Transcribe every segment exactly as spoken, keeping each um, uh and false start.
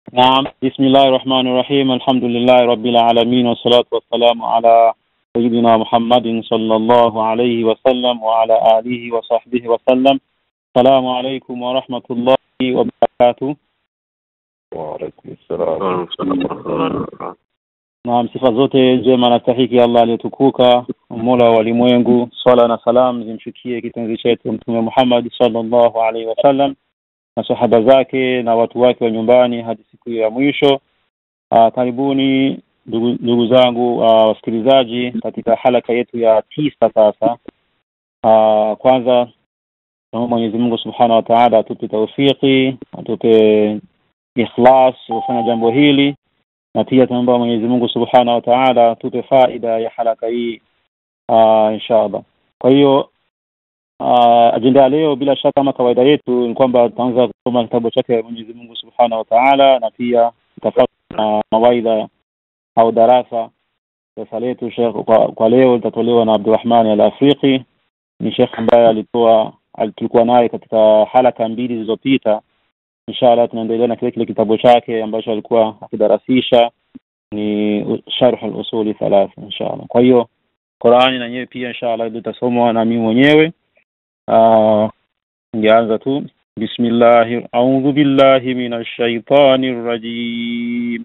نعم. بسم الله الرحمن الرحيم. الحمد لله رب العالمين والصلاة والسلام على سيدنا محمد صلى الله عليه وسلم وعلى آله وصحبه وسلم. السلام عليكم ورحمة الله وبركاته. وعليكم السلام ورحمة الله. Naam, sifa zote njema na stahiki Allah aliyetukuka, Mola wa ulimwengu. Swala na salam zimshukie kipenzi chetu Mtume Muhammad sallallahu alaihi wasallam na sahaba zake na watu wake wa nyumbani hadi siku ya mwisho. Aa, karibuni ndugu zangu wasikilizaji katika halaka yetu ya tisa sasa. Aa, kwanza naomba Mwenyezi Mungu Subhanahu wa Ta'ala atupe tawfiki, atupe ikhlas kufanya jambo hili, na pia tunaomba Mwenyezi Mungu Subhanahu wa Ta'ala atupe faida ya halaka hii uh, inshallah. Kwa hiyo uh, ajenda leo bila shaka kama kawaida yetu ni kwamba tutaanza kusoma kitabu chake Mwenyezi Mungu Subhanahu wa Ta'ala, na pia tutafanya uh, mawaidha au darasa. Darasa letu Sheikh kwa, kwa leo litatolewa na Abdurrahman Al-Afriqi. Ni Sheikh ambaye alitoa alikuwa naye katika halaka mbili zilizopita. Inshallah tunaendelea na kile kile kitabu chake ambacho alikuwa akidarasisha, ni Sharh al-Usul thalatha inshallah. Kwa hiyo Qur'ani na nyewe pia inshallah tutasoma na mimi mwenyewe. Ah, ngianza tu. Bismillahir a'udhu billahi minash shaitanir rajim.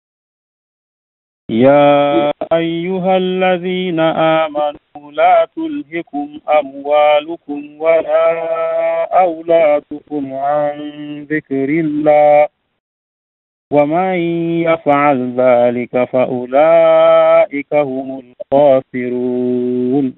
يا أيها الذين آمنوا لا تلهكم أموالكم ولا أولادكم عن ذكر الله ومن يفعل ذلك فأولئك هم الخاسرون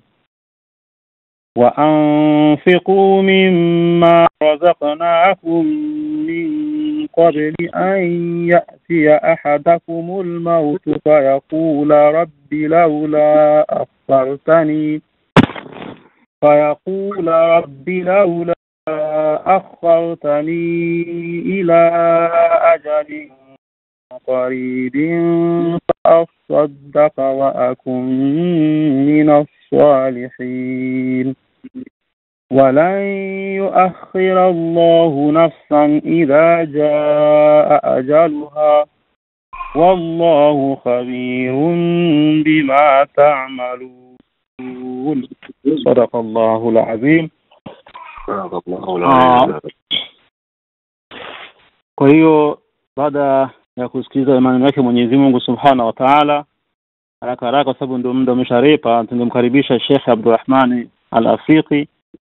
وأنفقوا مما رزقناكم من قبل أن يأتي أحدكم الموت فيقول رب لولا أخرتني فيقول رب لولا أخرتني إلى أجل قريب فأصدق وأكن من الصالحين ولن يؤخر الله نفسا إذا جاء أجلها والله خبير بما تعملون. صدق الله العظيم. صدق الله العظيم. Kwa hiyo baada ya kusikiliza maneno yake Mwenyezi Mungu Subhanahu wa Ta'ala, haraka haraka kwa sababu ndio muda umesharepa, tungemkaribisha Sheikh Abdurrahman Al-Afriqi.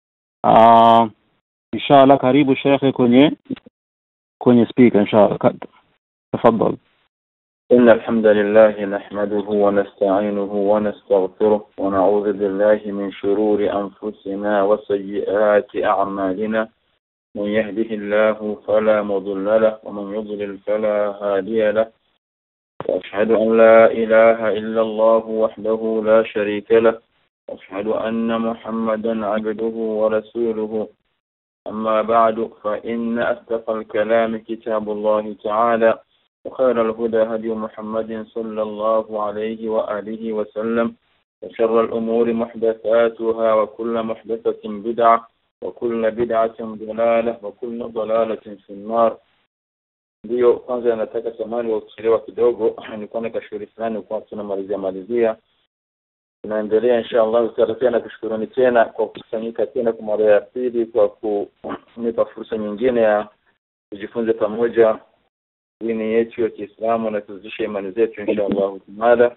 Ah, inshallah karibu Sheikh kwenye kwenye speaker inshallah. Tafadhali. إن الحمد لله نحمده ونستعينه ونستغفره ونعوذ بالله من شرور أنفسنا وسيئات أعمالنا. من يهده الله فلا مضل له ومن يضلل فلا هادي له. وأشهد أن لا إله إلا الله وحده لا شريك له. وأشهد أن محمدا عبده ورسوله. أما بعد فإن أصدق الكلام كتاب الله تعالى وخير الهدى هدي محمد صلى الله عليه وآله وسلم وشر الأمور محدثاتها وكل محدثة بدعة وكل بدعة ضلالة وكل ضلالة في النار. Ndio kwanza nataka samani wa kuchelewa kidogo, nilikuwa na kashauri fulani kwa tunamalizia malizia. Tunaendelea inshallah tutaendelea na kushukuruni tena kwa kukusanyika tena kwa mara ya pili kwa kunipa fursa nyingine ya kujifunza pamoja dini yetu ya Kiislamu na kuzidisha imani zetu inshallah taala.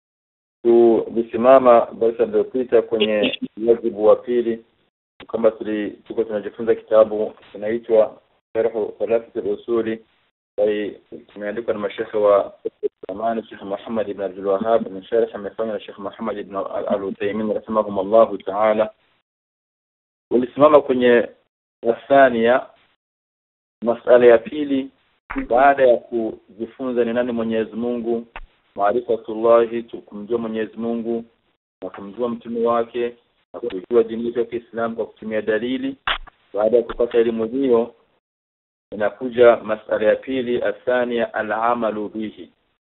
Tulisimama basi iliyopita kwenye wajibu wa pili kama tulikuwa tunajifunza kitabu kinaitwa Sharh Thalathati al-Usuli, kimeandikwa na mashekhe wa zamani Sheikh Muhammad ibn Abdul Wahhab na sharh amefanywa na Sheikh Muhammad ibn Al-Uthaymeen rahimahumullah ta'ala. Ulisimama kwenye thania, masala ya pili baada ya kujifunza ni nani Mwenyezi Mungu, maarifatullah, tukumjua Mwenyezi Mungu na kumjua mtume wake na kujua dini ya Kiislamu kwa kutumia dalili. Baada ya kupata elimu hiyo inakuja masala ya pili, athania al-amalu bihi,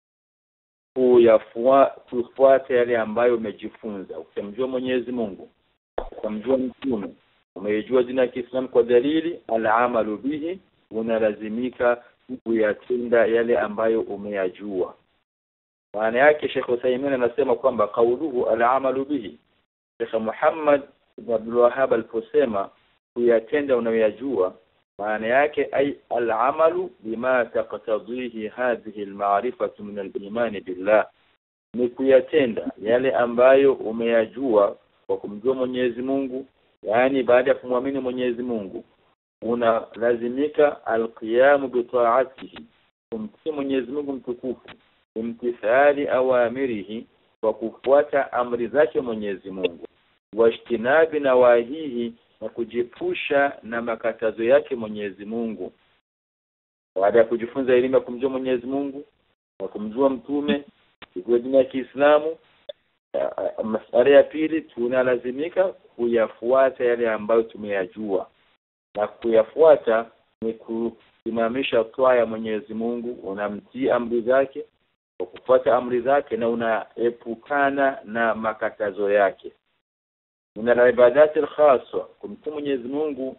kufuata yale ambayo umejifunza. Ukimjua Mwenyezi Mungu, ukamjua mtume, umejua dini ya Kiislamu kwa dalili, al-amalu bihi, unalazimika kuyatenda yale ambayo umeyajua. Maana yake Sheikh Uthaymeen anasema kwamba kauluhu al-amalu bihi. Sheikh Muhammad ibn Abdul Wahhab aliposema kuyatenda unayoyajua, maana yake ay al-amalu bima taqtadhihi hadhihi al-ma'rifatu min al-iman billah, ni kuyatenda yale ambayo umeyajua kwa kumjua Mwenyezi Mungu. Yani baada ya kumwamini Mwenyezi Mungu unalazimika al-qiyam bi ta'atihi, kumtii Mwenyezi Mungu mtukufu, imtithali awamirihi, kwa kufuata amri zake Mwenyezi Mungu, washtinabi nawahihi, na kujipusha na makatazo yake Mwenyezi Mungu. Baada ya kujifunza elimu ya kumjua Mwenyezi Mungu na kumjua mtume kwa dini ya Kiislamu, masala ya pili tunalazimika kuyafuata yale ambayo tumeyajua, na kuyafuata ni kusimamisha toa ya Mwenyezi Mungu, unamtii amri zake, kwa kufuata amri zake, na unaepukana na makatazo yake. Una ibadati al-khassa, kumtii Mwenyezi Mungu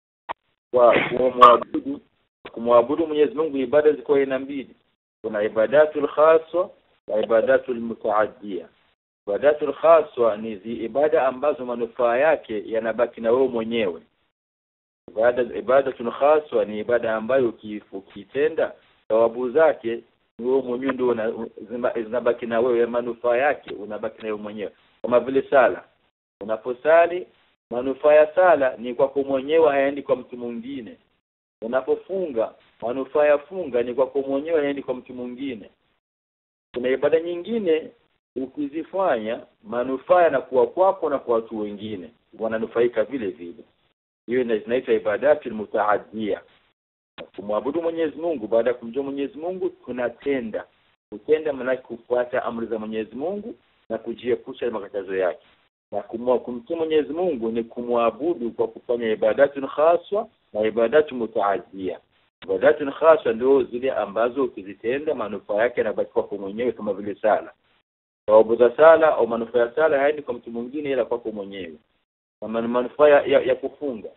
kwa kumwabudu. Kumwabudu Mwenyezi Mungu ibada ziko aina mbili. Kuna ibadatu al-khassa na ibadatu al-mutaaddiya. Ibadatu al-khassa ni zi ibada ambazo manufaa yake yanabaki na wewe mwenyewe. Ibada ibadatu al-khassa ni ibada ambayo ukitenda thawabu zake ni wewe mwenyewe ndio zinabaki na wewe, manufaa yake unabaki na wewe mwenyewe. Kama vile sala, unaposali manufaa ya sala ni kwako mwenyewe, haendi kwa mtu mwingine. Unapofunga manufaa ya funga ni kwako mwenyewe, haendi kwa mtu mwingine. Kuna ibada nyingine ukizifanya manufaa yanakuwa kwako na kwa watu wengine, wananufaika vile vile. Hiyo inaitwa ibadatu al-mutaaddiya. Kumwabudu Mwenyezi Mungu, baada ya kumjua Mwenyezi Mungu tunatenda. Kutenda maana kufuata amri za Mwenyezi Mungu na kujiepusha na makatazo yake. Na kumtii Mwenyezi Mungu ni kumwabudu kwa kufanya ibadatu khaswa na ibadatu mutaaddiya. Ibadatu khaswa ndio zile ambazo ukizitenda manufaa yake yanabaki kwako mwenyewe, kama vile sala. Thawabu za sala au manufaa ya sala haendi kwa mtu mwingine ila kwako mwenyewe. Kama manufaa ya, ya kufunga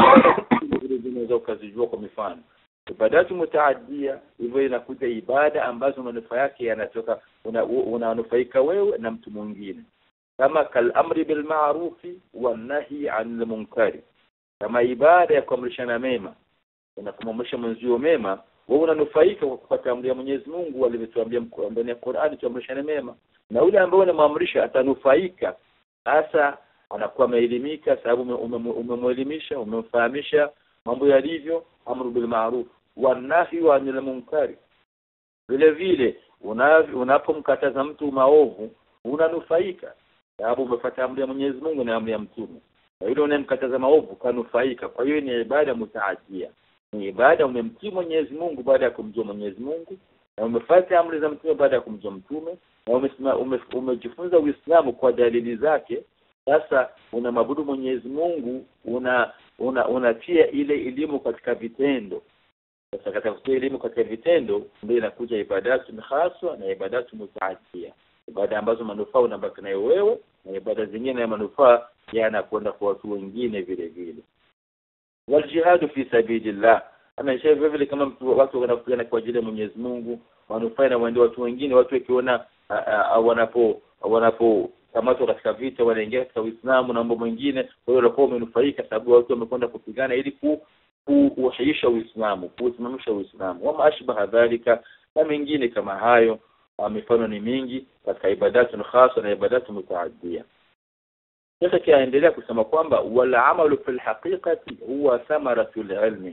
zile zinaweza ukazijua kwa mifano. Ibadatu mutaaddiya hivyo inakuja ibada ambazo manufaa yake yanatoka unanufaika una wewe na mtu mwingine, kama kal amri bil ma'rufi wan nahi 'anil munkari. Kama ibada ya kuamrishana mema, unakumamrisha mwenzio mema, wewe unanufaika kwa kufuata amri ya Mwenyezi Mungu alivyotuambia ndani ya Qur'ani tuamrishane mema, na yule ambaye unamwamrisha atanufaika. Hasa anakuwa ameelimika sababu umemwelimisha, umemfahamisha mambo yalivyo, amru bil ma'ruf wan nahi 'anil munkari. Vile vile unapomkataza mtu maovu unanufaika sababu umefuata amri ya Mwenyezi Mungu na amri ya mtume. Na yule unayemkataza maovu kanufaika. Kwa hiyo ni ibada mutaaddiya. Ni ibada umemtii Mwenyezi Mungu baada ya kumjua Mwenyezi Mungu, na umefuata amri za mtume baada ya kumjua mtume, na umejifunza Uislamu kwa dalili zake. Sasa unamwabudu Mwenyezi Mungu, una una unatia ile elimu katika vitendo. Sasa katika kutia elimu katika vitendo ndio inakuja ibadatu khaswa na ibadatu mutaaddiya. Ibada ambazo manufaa unabaki nayo wewe, na ibada zingine ya manufaa yanakwenda kwa watu wengine vile vile. Wal jihadu fi sabilillah, ama shehe vile kama mtu watu wanapigana kwa ajili ya Mwenyezi Mungu, manufaa na waende watu wengine. Watu wakiona wanapo wanapo kamato katika vita wanaingia katika Uislamu na mambo mengine, kwa hiyo walikuwa wamenufaika sababu watu wamekwenda kupigana ili ku kuuhisha Uislamu, kusimamisha Uislamu. Wama ashbaha dhalika, na mengine kama hayo. Mifano ni mingi katika ibadatu khasa na ibadatu mutaaddiya. Sasa kiaendelea kusema kwamba wala amalu fil haqiqati huwa thamaratul ilmi.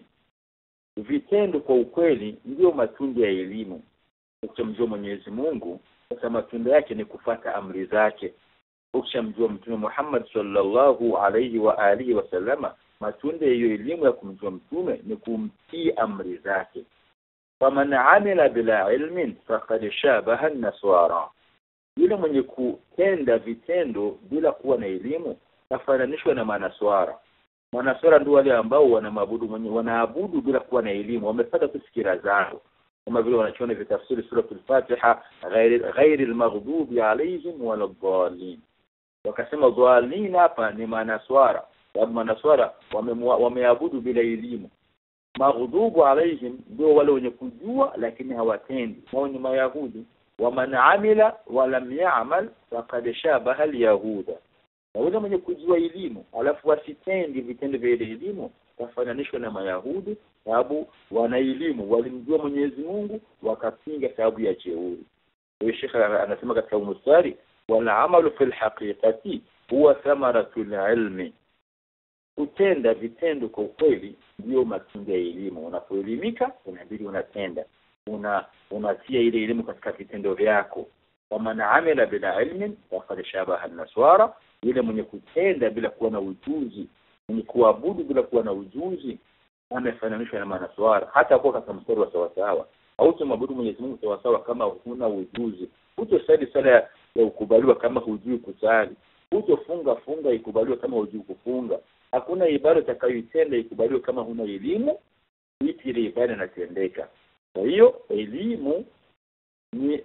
Vitendo kwa ukweli ndio matunda ya elimu. Ukimjua Mwenyezi Mungu, sasa matunda yake ni kufuata amri zake. Ukimjua Mtume Muhammad sallallahu alayhi wa alihi wasallama, matunda ya elimu ya kumjua mtume ni kumtii amri zake. Faman amila bila ilmin faqad shabaha an-nasara. Yule mwenye kutenda vitendo bila kuwa na elimu kafananishwa na manaswara. Manaswara ndio wale ambao wanaabudu mwenye wanaabudu bila kuwa na elimu, wamepata kufikira zao. Kama vile wanachoona vitafsiri sura al-Fatiha, ghairi ghairi al-maghdubi alayhim wala dhalin. Wakasema dhalin hapa ni manaswara, sababu manaswara wameabudu bila elimu. maghdubu alaihim ndio wale wenye kujua lakini hawatendi, wao ni Mayahudi. Wa man amila wa lam ya'mal faqad shabaha al-yahuda, na wale wenye kujua elimu alafu wasitendi vitendo vya elimu wafananishwa na Mayahudi, sababu wana elimu, walimjua Mwenyezi Mungu wakapinga sababu ya jeuri. Kwa Sheikh anasema katika mstari, wala amalu fil haqiqati huwa thamaratul ilmi, kutenda vitendo kwa ukweli ndio matunda ya elimu. Unapoelimika unabidi unatenda, una unatia ile elimu katika vitendo vyako. Kama na amila bila ilmin faqad shabaha an-naswara, ile mwenye kutenda bila kuwa na ujuzi, mwenye kuabudu bila kuwa na ujuzi, amefananishwa na manaswara. Hata kwa katika mstari wa sawa sawa, au tumwabudu Mwenyezi Mungu sawa sawa kama huna ujuzi. Utosali sala ya ukubaliwa kama hujui kusali, utofunga funga ikubaliwa kama hujui kufunga. Hakuna ibada utakayoitenda ikubaliwe kama huna elimu, ipi ile ibada inatendeka. Kwa hiyo elimu ni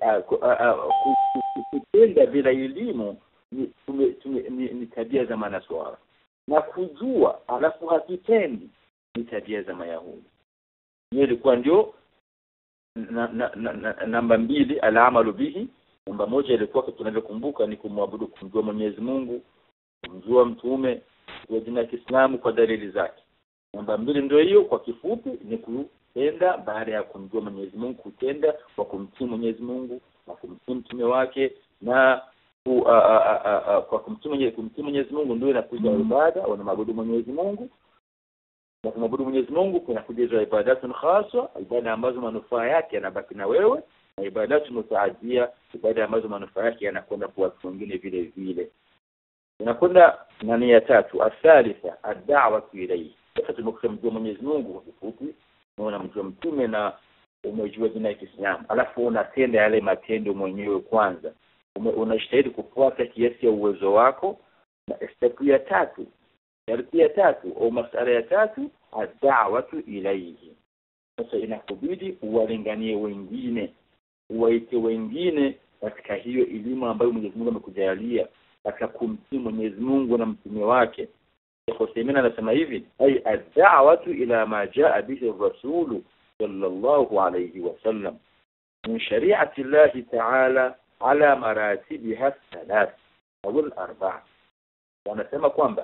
kutenda bila elimu ni, ni, ni, ni tabia za manaswara, na kujua alafu hakitendi ni tabia za Mayahudi. Hiyo ilikuwa ndio na, na, na, na, namba mbili, al-amalu bihi. Namba moja ilikuwa tunavyokumbuka ni kumwabudu, kumjua Mwenyezi Mungu, kumjua mtume wa dini ya Kiislamu kwa dalili zake. Namba mbili ndio hiyo kwa kifupi, ni kutenda baada ya kumjua Mwenyezi Mungu, kutenda kwa kumtii Mwenyezi Mungu na kumtii mtume wake, na ku, a, a, a, a, kwa kumtii kumtii Mwenyezi Mungu ndio inakuja ibada, wanaabudu Mwenyezi Mungu. Na kumwabudu Mwenyezi Mungu kuna kuja ibadatu khaswa, ibada ambazo manufaa yake yanabaki na wewe, na ibadatu mutaadia, ibada ambazo manufaa yake yanakwenda kwa watu wengine vile vile. Tunakwenda nani ya tatu, athalitha ad-da'wa ilayhi. Sasa tumemjua Mwenyezi Mungu kwa kifupi, na unamjua mtume na umejua dini ya Kiislamu, alafu unatenda yale matendo mwenyewe kwanza, unajitahidi kufuata kiasi ya uwezo wako. Na step ya tatu, step ya tatu au masala ya tatu, ad-da'wa ilayhi. Sasa inakubidi uwalinganie wengine, uwaite wengine katika hiyo elimu ambayo Mwenyezi Mungu amekujalia, katika kumtii Mwenyezi Mungu na mtume wake. Hussein anasema hivi, ay ad-da'wa ila ma jaa bihi ar-rasul sallallahu alayhi wasallam min shari'ati Allah ta'ala ala maratibiha thalath au al-arba'. Wanasema kwamba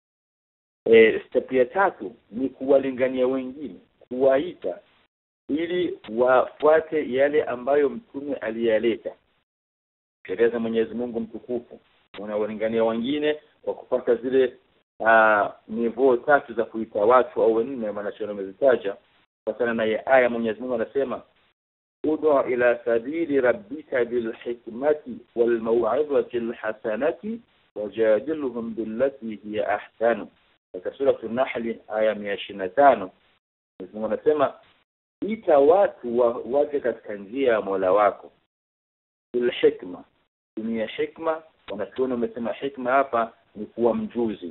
eh step ya tatu ni kuwalingania wengine, kuwaita ili wafuate yale ambayo mtume aliyaleta, sheria za Mwenyezi Mungu mtukufu. Unawalingania wengine kwa kupata zile uh, nivo tatu za kuita watu au nne manashono mezitaja kwa na ya aya. Mwenyezi Mungu anasema ud'u ila sabili rabbika bil hikmati wal maw'izati al hasanati wajadilhum billati hiya ahsanu. Katika sura an-Nahl aya mia ishirini na tano Mwenyezi Mungu anasema ita watu wa, waje katika njia ya Mola wako bil hikma, tumia hikma. Wanachuoni wamesema hikma hapa ni kuwa mjuzi,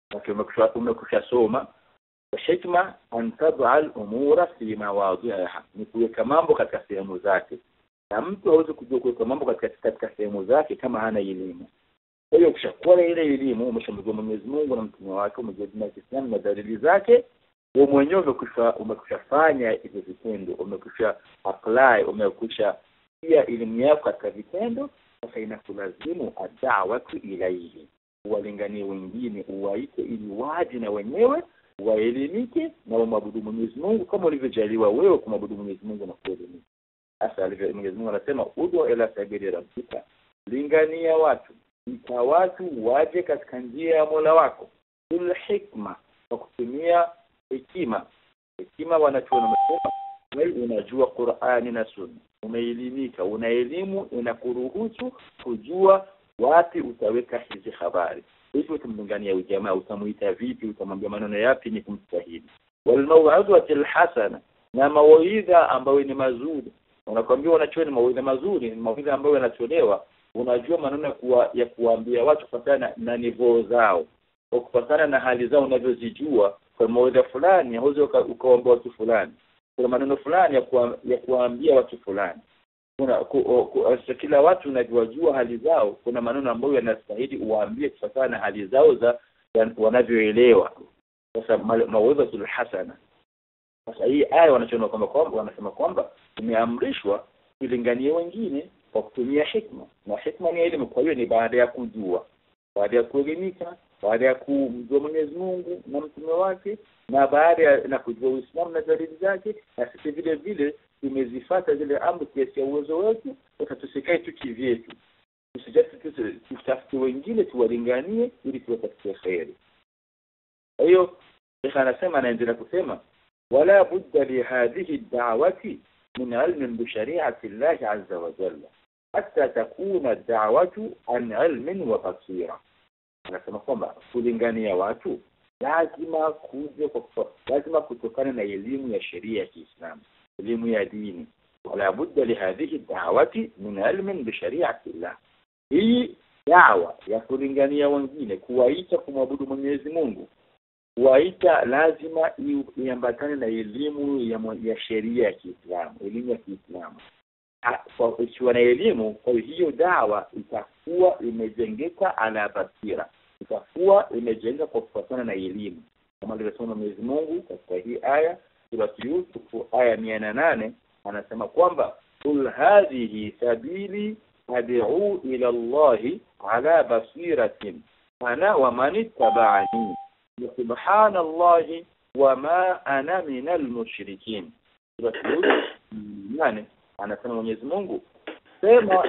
na umekusha soma. Hikma antadha al-umura fi mawadhiha, ni kuweka mambo katika sehemu zake, na mtu hawezi kujua kuweka mambo katika katika sehemu zake kama hana elimu. Kwa hiyo ukishakuwa ile elimu, umeshamjua Mwenyezi Mungu na mtume wake, umejua dini ya Kiislamu na dalili zake, wewe mwenyewe umekwisha umekushafanya hizo vitendo, umekwisha apply, umekwisha pia elimu yako katika vitendo. Sasa inakulazimu ad-da'wa ilayhi, uwalinganie wengine, uwaite ili waje na wenyewe waelimike na waabudu Mwenyezi Mungu kama ulivyojaliwa wewe kumwabudu Mwenyezi Mungu na kuelimika. Sasa alivyo Mwenyezi Mungu anasema ud'u ila sabili rabbika, lingania watu, ita watu waje katika njia ya Mola wako bil hikma, kwa kutumia hekima. Hekima wanachuoni wamesema wewe unajua Qur'ani na Sunna, umeelimika, una elimu inakuruhusu kujua wapi utaweka hizi habari. Hivi utamlingania ujamaa, utamuita vipi, utamwambia maneno yapi ni kumstahili. Wal maw'izati al hasana, na mawaidha ambayo ni mazuri. Unakwambia unachoona mawaidha mazuri, ni mawaidha ambayo yanatolewa, unajua maneno kuwa, ya kuambia watu kufuatana na nivo zao, au kufuatana na hali zao unavyozijua. Kwa mawaidha fulani hauwezi ukaomba watu fulani, kuna maneno fulani ya kuwa, ya kuambia watu fulani. Kuna ku, ku, kila watu unavyojua hali zao, kuna maneno ambayo yanastahili uwaambie kufuatana na hali zao za wanavyoelewa. Sasa mawaidhatul hasana, Sasa hii aya wanachona kwamba kwamba wanasema kwamba tumeamrishwa kulingania wengine kwa kutumia hikma, na hikma ni elimu. Kwa hiyo ni baada ya kujua, baada ya kuelimika, baada ya kumjua Mwenyezi Mungu na mtume wake, na baada ya na kujua Uislamu na dalili zake, na sisi vile vile tumezifuata zile amri kiasi ya uwezo wetu. Sasa tusikae tu kivyetu, tusijasi tutafute wengine tuwalinganie ili tuwe katika khairi. Kwa hiyo Sheikh anasema, anaendelea kusema, wala budda li hadhihi ad-da'wati min ilmin bi shari'ati Allah azza wa jalla hatta takuna ad-da'watu an ilmin wa basira. Anasema kwamba kulingania watu lazima kuje kwa lazima kutokana na elimu ya sheria ya Kiislamu, elimu ya dini. Wala budda li hadhihi ad-da'wati min ilmin bi shari'ati Allah. Hii da'wa ya kulingania wengine, kuwaita kumwabudu Mwenyezi Mungu, kuwaita lazima iambatane na elimu ya, ya sheria ya Kiislamu, elimu ya Kiislamu. Kwa ikiwa na elimu, kwa hiyo dawa itakuwa imejengeka ala basira, itakuwa imejengeka kwa kufuatana na elimu, kama alivyosema Mwenyezi Mungu katika hii aya sura Yusuf aya mia na nane. Anasema kwamba kul hadhihi sabili ad'u ila Allahi ala basiratin ana wa man ittaba'ani subhanallahi wa ma ana minal mushrikin. Nani anasema Mwenyezi Mungu, sema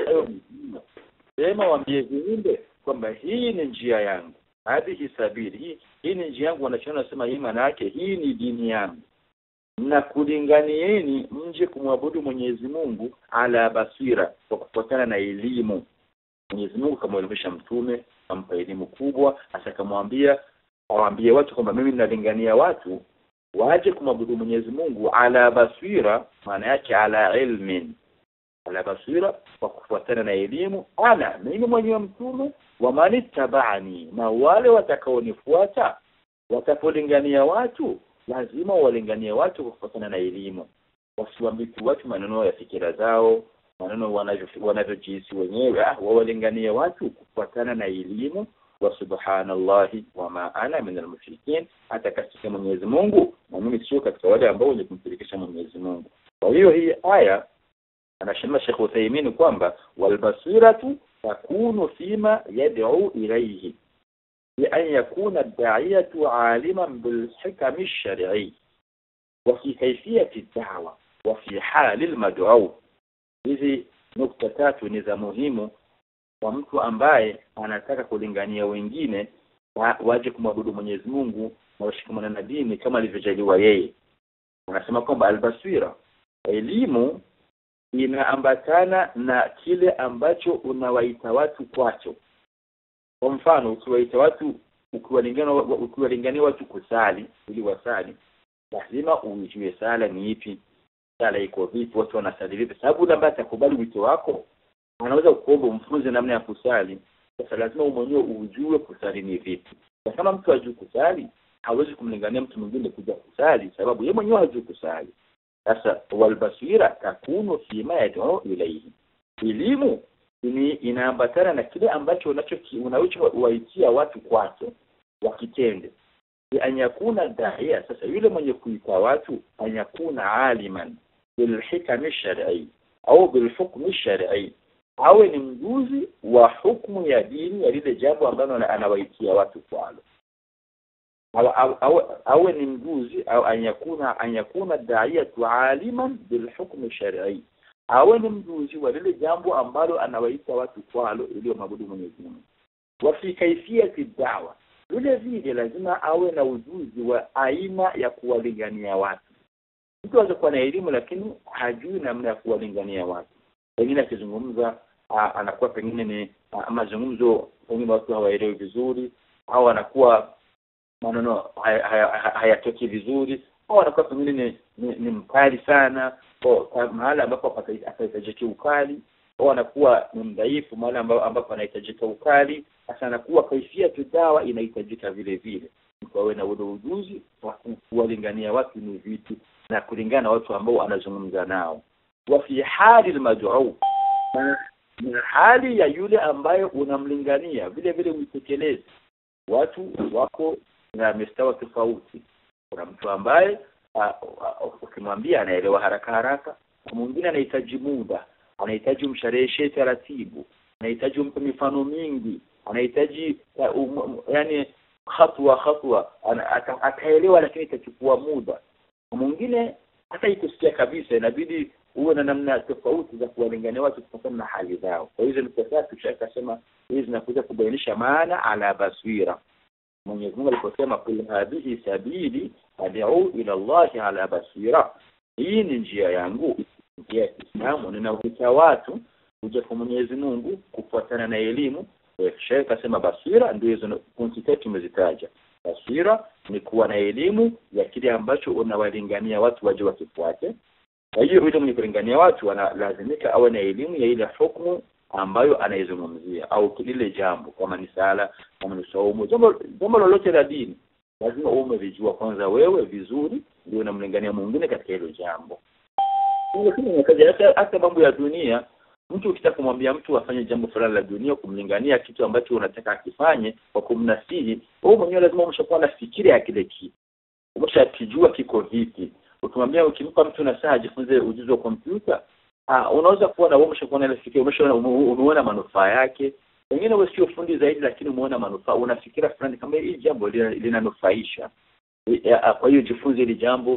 sema waambie viumbe kwamba hii ni njia yangu, hadihi sabili, hii hii ni njia yangu. Wanachona sema hii maana yake hii ni dini yangu, na kulinganieni mje kumwabudu Mwenyezi Mungu ala basira, kwa kufuatana na elimu. Mwenyezi Mungu kamwelimisha mtume, kampa elimu kubwa, hasa kamwambia awaambie watu kwamba mimi ninalingania watu waje kumwabudu Mwenyezi Mungu ala basira, maana yake ala ilmin, ala basira, kwa kufuatana na elimu. Ana mimi mwenyewe mtume, wa manittaba'ani, na wale watakaonifuata watapolingania watu lazima walinganie watu kwa kufuatana na elimu, wasiwaambie watu maneno ya fikira zao, maneno wanavyojihisi wenyewe. Ah, wawalinganie watu kufuatana na elimu. Wa subhanallahi wa ma ana minal mushrikin, hata katika Mwenyezi Mungu na mimi sio katika wale ambao wenye kumshirikisha Mwenyezi Mungu. Kwa hiyo hii aya anasema Sheikh Uthaymeen kwamba wal basiratu takunu fima yad'u ilayhi bi an yakuna ad-da'iyatu 'aliman bil hikam ash-shar'i wa fi kayfiyati ad-da'wa wa fi hali al-mad'u. Hizi nukta tatu ni za muhimu kwa mtu ambaye anataka kulingania wengine wa, waje kumwabudu Mwenyezi Mungu na washikamane na dini kama alivyojaliwa yeye. Unasema kwamba albasira, elimu inaambatana na kile ambacho unawaita watu kwacho. Kwa mfano, ukiwaita watu, ukiwalingania ukiwalingania watu kusali ili wasali, lazima ujue sala ni ipi, sala iko vipi, watu wanasali vipi, sababu labda atakubali wito wako. Anaweza kuomba umfunze namna ya kusali. Sasa lazima mwenyewe ujue kusali ni vipi. Na kama mtu hajui kusali, hawezi kumlingania mtu mwingine kuja kusali, sababu yeye mwenyewe hajui kusali. Sasa walbasira takunu fima yad'u ilayhi. Elimu ni inaambatana na kile ambacho unachowaitia watu kwacho wakitende. Ni anyakuna daia. Sasa yule mwenye kuita watu anyakuna aliman bil hikam ash-shar'i au bil hukm ash-shar'i, awe ni mjuzi wa hukumu ya dini ya lile jambo ambalo anawaitia watu kwalo. Awe, awe ni mjuzi au anyakuna anyakuna da'iyatu aliman bil hukm shar'i, awe ni mjuzi wa lile jambo ambalo anawaita watu kwalo ili maabudu Mwenyezi Mungu. Wa fi kaifiyati da'wa, yule vile lazima awe na ujuzi wa aina ya kuwalingania watu. Mtu anaweza kuwa na elimu lakini hajui namna ya kuwalingania watu. Pengine akizungumza anakuwa pengine ni mazungumzo pengine watu hawaelewi vizuri, au anakuwa maneno hayatoki vizuri, au anakuwa pengine ni, ni, ni mkali sana kwa mahali ambapo atahitajika ukali, au anakuwa ni mdhaifu mahali ambapo anahitajika ukali. Sasa anakuwa kaifia tu dawa inahitajika vile vile. Mtu awe na ujuzi wa kuwalingania watu ni vipi na kulingana na watu ambao anazungumza nao. Wa fi hali al-mad'u, ni hali ya yule ambaye unamlingania vile vile uitekeleze. Watu wako na mstawa tofauti. Kuna mtu ambaye ukimwambia anaelewa haraka haraka. Mwingine anahitaji muda, anahitaji umshareheshe taratibu, anahitaji umpe mifano mingi, anahitaji um, yani hatua hatua ataelewa, lakini itachukua muda. Mwingine hata ikusikia kabisa, inabidi uwe na namna tofauti za kuwalingania watu kutokana na hali zao. Kwa hiyo ni tatu tushakasema hizi zinakuja kubainisha maana ala basira. Mwenyezi Mungu aliposema kul hadhihi sabili ad'u ila Allah ala basira, hii ni njia yangu ya Kiislamu, ninawaita watu kuja kwa Mwenyezi Mungu kufuatana na elimu. Sheikh akasema basira ndio hizo pointi tatu tumezitaja. Basira ni kuwa na elimu ya kile ambacho unawalingania watu waje wakifuate. Kwa hiyo yule mwenye kulingania watu analazimika awe na elimu ya ile hukumu ambayo anaizungumzia, au kile jambo, kama ni sala, kama ni saumu, jambo jambo lolote la dini, lazima uwe umejua kwanza wewe vizuri, ndio unamlingania mwingine katika hilo jambo. Hata hata mambo ya dunia, mtu ukitaka kumwambia mtu afanye jambo fulani la dunia, kumlingania kitu ambacho unataka akifanye kwa kumnasihi, wewe mwenyewe lazima umshakuwa na fikira ya kile kitu, umeshakijua kiko vipi. Ukimwambia, ukimpa mtu nasaha ajifunze ujuzi wa kompyuta, ah unaweza kuwa na wewe umeshakuwa na ile fikira, umeshaona umeona manufaa yake. Wengine wewe sio fundi zaidi, lakini umeona manufaa, unafikira fulani kama hili jambo linanufaisha. Kwa hiyo jifunze ile jambo,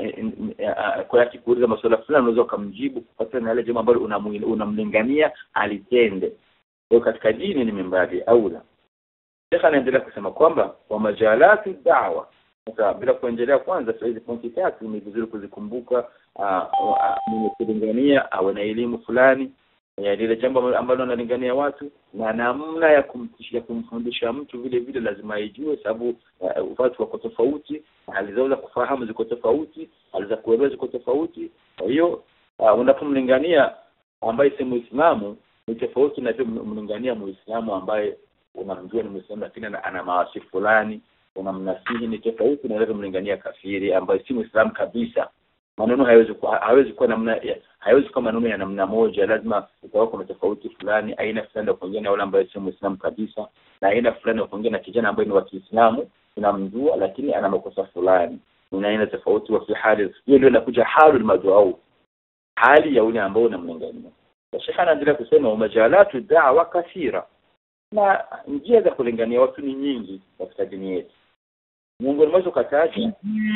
kwa yake kuuliza masuala fulani unaweza kumjibu kufuatana na ile jambo ambalo unamlingania alitende. Kwa katika dini ni mimbari aula. Sasa anaendelea kusema kwamba wa majalatu da'wa. Sasa bila kuendelea, kwanza sasa hizi pointi tatu ni vizuri kuzikumbuka. Mwenye kulingania awe na elimu fulani ya lile jambo ambalo analingania watu, na namna ya kumtishia kumfundisha mtu vile vile lazima ajue, sababu uh, watu wako tofauti, hali zao za kufahamu ziko tofauti, hali za kuelewa ziko tofauti. Kwa hiyo uh, unapomlingania ambaye si Muislamu ni tofauti na kumlingania Muislamu ambaye unamjua ni Muislamu lakini ana maasi fulani, unamnasihi, ni tofauti na kumlingania kafiri ambaye si Muislamu kabisa. Maneno hayawezi hawezi kuwa namna hayawezi kuwa maneno ya namna moja, lazima utakuwa kuna tofauti fulani. Aina fulani ya kuongea na yule ambaye si Muislamu kabisa, na aina fulani ya kuongea na kijana ambaye ni wa Kiislamu tunamjua lakini ana makosa fulani, na aina tofauti. Wa fi hali hiyo ndio inakuja halul mad'u, hali ya yule ambaye unamlingania. Sheikh anaendelea kusema majalatu da'wa kathira, na njia za kulingania watu ni nyingi katika dini yetu. Miongoni mwazo kataja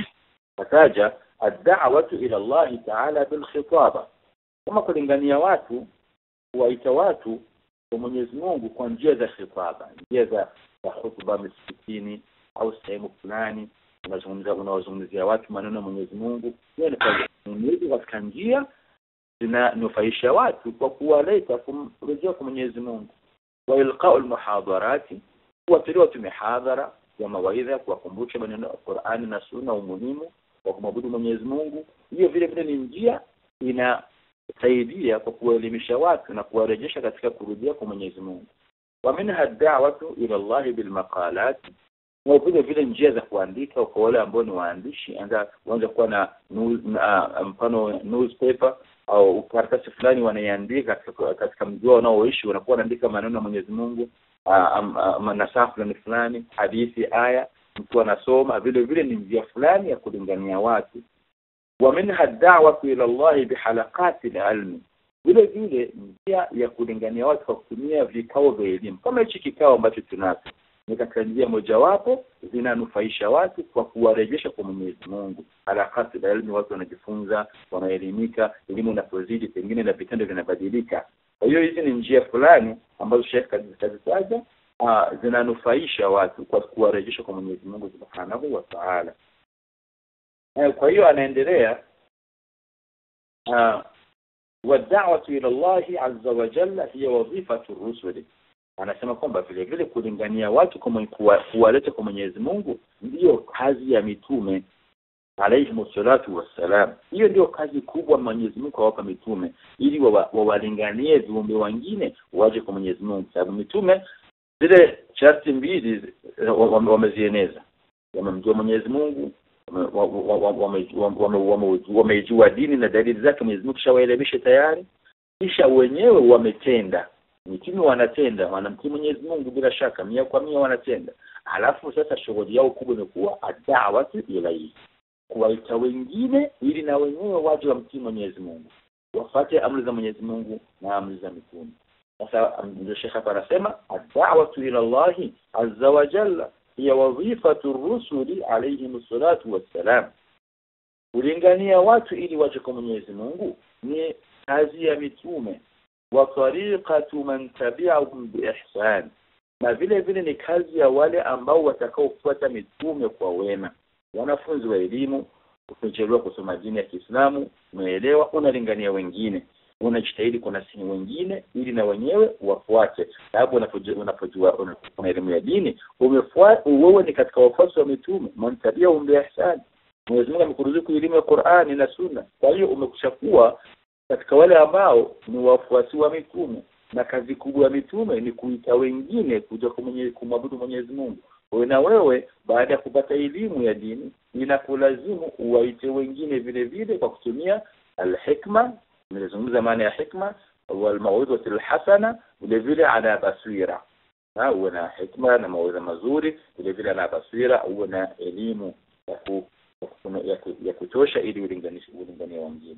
kataja ad-da'watu ila Allah ta'ala bil khitaba, kama kulingania watu, kuwaita watu kwa Mwenyezi Mungu kwa njia za khitaba, njia za hutuba msikitini au sehemu fulani, unazungumza unawazungumzia watu maneno ya Mwenyezi Mungu. Hiyo ni katika njia zinanufaisha watu kwa kuwaleta kumrejea kwa Mwenyezi Mungu. Wa ilqa'ul muhadarati, kuwatolea watu mihadhara ya mawaidha, kuwakumbusha maneno ya Qur'ani na Sunna, umuhimu wa kumwabudu Mwenyezi Mungu. Hiyo vile vile ni njia inasaidia kwa kuelimisha watu na kuwarejesha katika kurudia kwa Mwenyezi Mungu. Wa minha ad-da'watu ila Allah bil maqalat, na vile vile njia za kuandika kwa wale ambao ni waandishi, anza kuanza kuwa na mfano newspaper au karatasi fulani wanaandika katika, katika mji wanaoishi, wanakuwa wanaandika maneno ya Mwenyezi Mungu, nasaha fulani fulani, hadithi, aya, mtu anasoma. Vile vile ni njia fulani ya kulingania watu. Wa minha ad-da'watu ila Allah bihalaqati al-ilm, vile vile njia ya kulingania watu kwa kutumia vikao vya elimu, kama hichi kikao ambacho tunacho ni katika njia mojawapo zinanufaisha watu kwa kuwarejesha kwa Mwenyezi Mungu. Halaqati al-ilm, watu wanajifunza, wanaelimika, elimu inapozidi pengine na vitendo vinabadilika. Kwa hiyo hizi ni njia fulani ambazo Sheikh kazitaja zinanufaisha watu kwa kuwarejesha kwa Mwenyezi Mungu Subhanahu wa Ta'ala. Kwa hiyo anaendelea wa da'watu ila Allah azza wa jalla hiya wadhifatu rusuli, anasema kwamba vile vile kulingania watu kwa kuwaleta kwa Mwenyezi Mungu ndio kazi ya mitume alayhi salatu wassalam. Hiyo ndio kazi kubwa Mwenyezi Mungu awapa mitume, ili wawalinganie viumbe wengine waje kwa Mwenyezi Mungu, sababu mitume zile sharti mbili wamezieneza. Wamemjua Mwenyezi Mungu, wamejua dini na dalili zake Mwenyezi Mungu kishawaelimisha tayari, kisha wenyewe wametenda. Mitume wanatenda, wanamtii Mwenyezi Mungu bila shaka, mia kwa mia wanatenda. Alafu sasa shughuli yao kubwa ni kuwa ad-da'watu ilayhi, kuwaita wengine ili na wenyewe waje wamtii Mwenyezi Mungu, wafuate amri za Mwenyezi Mungu na amri za mitume. Sasa ndio Sheikh hapa anasema ad-da'watu ila Allah azza wa jalla hiya wadhifatu ar-rusuli alayhim salatu wassalam. Kulingania watu ili waje kwa Mwenyezi Mungu ni kazi ya mitume, wa tariqatu man tabi'ahum bi ihsan, na vile vile ni kazi ya wale ambao watakaofuata mitume kwa wema. Wanafunzi wa elimu, ukijaliwa kusoma dini ya Kiislamu, umeelewa, unalingania wengine, unajitahidi kunasihi wengine ili na wenyewe wafuate. Sababu unapojua unapojua una elimu ya dini, umefuata, wewe ni katika wafuasi wa mitume, man tabi'ahum bi ihsan. Mwenyezi Mungu amekuruzuku elimu ya Qur'ani na Sunna. Kwa hiyo umekushakua katika wale ambao ni wafuasi wa mitume, na kazi kubwa ya mitume ni kuita wengine kuja kumwabudu Mwenyezi Mungu. Wewe na wewe baada ya kupata elimu ya dini inakulazimu uwaite wengine vile vile kwa kutumia al-hikma. Nimezungumza maana ya hikma wal mawidhatu al-hasana, vile vile ala basira. Na uwe na hikma na mawaidha mazuri, vile vile ala basira, uwe na elimu ya ku ya kutosha ili ulinganishe ulingania wengine.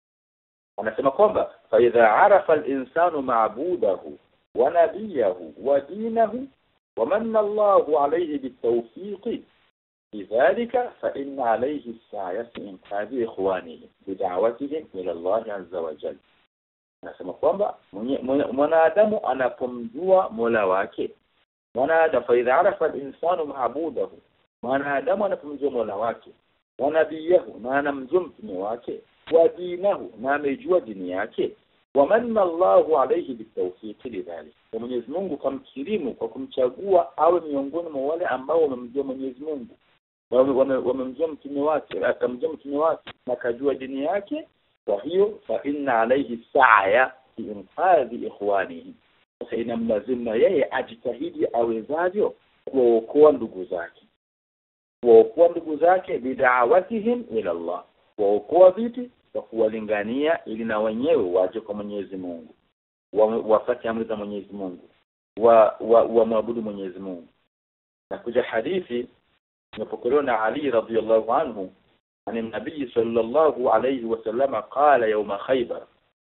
Anasema kwamba fa idha arafa al-insanu ma'budahu wa nabiyahu wa dinahu wa manna Allahu alayhi bitawfiq lidhalika fa inna alayhi as-sa'yati in qadi ikhwanihi bid'awatihim ila Allah azza wa jalla. Anasema kwamba mwanadamu anapomjua Mola wake, mwanadamu fa idha arafa al-insanu ma'budahu, mwanadamu anapomjua Mola wake, wa nabiyahu, na anamjua mtume wake, wa dinahu, na amejua dini yake, wa manna Allahu alayhi bitawfiq lidhalik, na Mwenyezi Mungu kamkirimu kwa kumchagua awe miongoni mwa wale ambao wamemjua Mwenyezi Mungu, wamemjua mtume wake, akamjua mtume wake na kajua dini yake. Kwa hiyo fa inna alayhi sa'ya fi inqadhi ikhwanihi, sasa inamlazima yeye ajitahidi awezavyo kuokoa ndugu zake, kuokoa ndugu zake bid'awatihim ila Allah. Kuokoa vipi? Kwa kuwalingania ili na wenyewe waje kwa Mwenyezi Mungu, wafuate amri za Mwenyezi Mungu, wa waabudu Mwenyezi Mungu. Na kuja hadithi imepokelewa na Ali radhiyallahu anhu ani nabii sallallahu alayhi wasallam qala yawma Khaybar.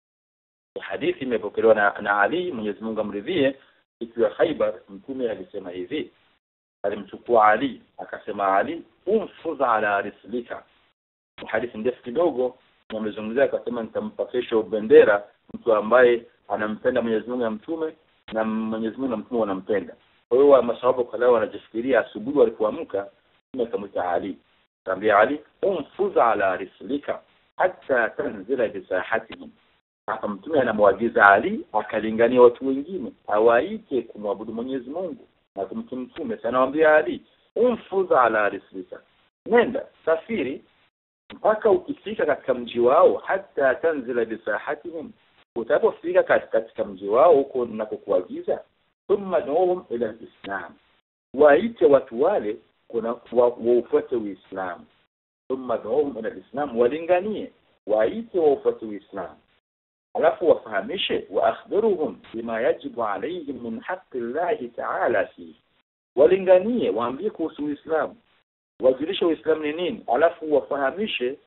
Hadithi imepokelewa na, na Ali, Mwenyezi Mungu amridhie, siku ya Khaybar mtume alisema hivi. Alimchukua Ali akasema, Ali umfuz ala rislika. Hadithi ndefu kidogo, na mzungumzia akasema nitampa kesho bendera mtu ambaye anampenda Mwenyezi Mungu na mtume, na Mwenyezi Mungu na mtume wanampenda. Kwa hiyo masahaba kalao wanajifikiria asubuhi walipoamka, mtume akamwita Ali, akamwambia Ali umfuz ala rislika hatta tanzila bi sahatihim. Hapa mtume anamwagiza Ali akalingania watu wengine awaite kumwabudu Mwenyezi Mungu na kumtii mtume. Sana anamwambia Ali umfuz ala rislika, nenda safiri mpaka ukifika katika mji wao, hata tanzila bisahatihim, utapofika katika mji wao huko ninakokuagiza, thumma duhum ila al-islam, waite watu wale kuna waufuate Uislamu. Thumma duhum ila al-islam, walinganie waite waufuate Uislamu, alafu wafahamishe wa akhbiruhum bima yajibu alayhim min haqqi Allah ta'ala fi, walinganie waambie kuhusu Uislamu, wajulishe Uislamu ni nini, alafu wafahamishe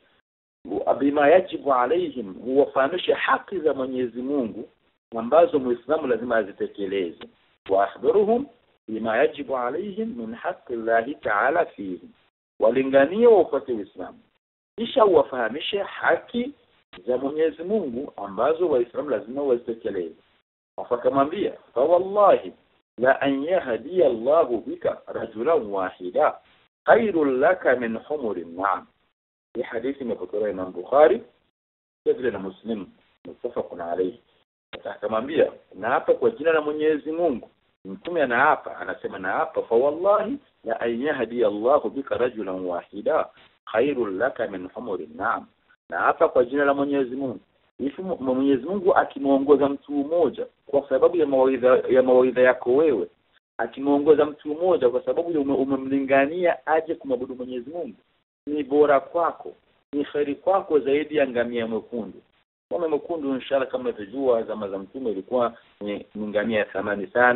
bima yajibu alayhim, wafahamishe haki za Mwenyezi Mungu ambazo Muislamu lazima azitekeleze. Wa akhbiruhum bima yajibu alayhim min haqqi Allah ta'ala fihi, walinganie wafuate Uislamu, kisha wafahamishe haki za Mwenyezi Mungu ambazo Waislamu lazima wazitekeleze. Afakamwambia fa wallahi la an yahdi Allahu bika rajulan wahida khairul laka min humurin na'am. Hii hadithi imepokelewa na Bukhari vile na Muslim, mutafaqun alayhi. Akamwambia na hapa kwa jina la Mwenyezi Mungu, mtume anaapa, anasema na hapa fa wallahi la an yahdi Allahu bika rajulan wahida khairul laka min humurin na'am. Na hapa kwa jina la Mwenyezi Mungu, ifu Mwenyezi Mungu akimuongoza mtu mmoja kwa sababu ya mawaidha ya mawaidha yako wewe, akimuongoza mtu mmoja kwa sababu umemlingania aje kumwabudu Mwenyezi Mungu, ni bora kwako, ni kheri kwako zaidi ya ngamia mwekundu. Kama mwekundu inshallah kama tunajua zama za mtume ilikuwa ni ngamia ya thamani sana,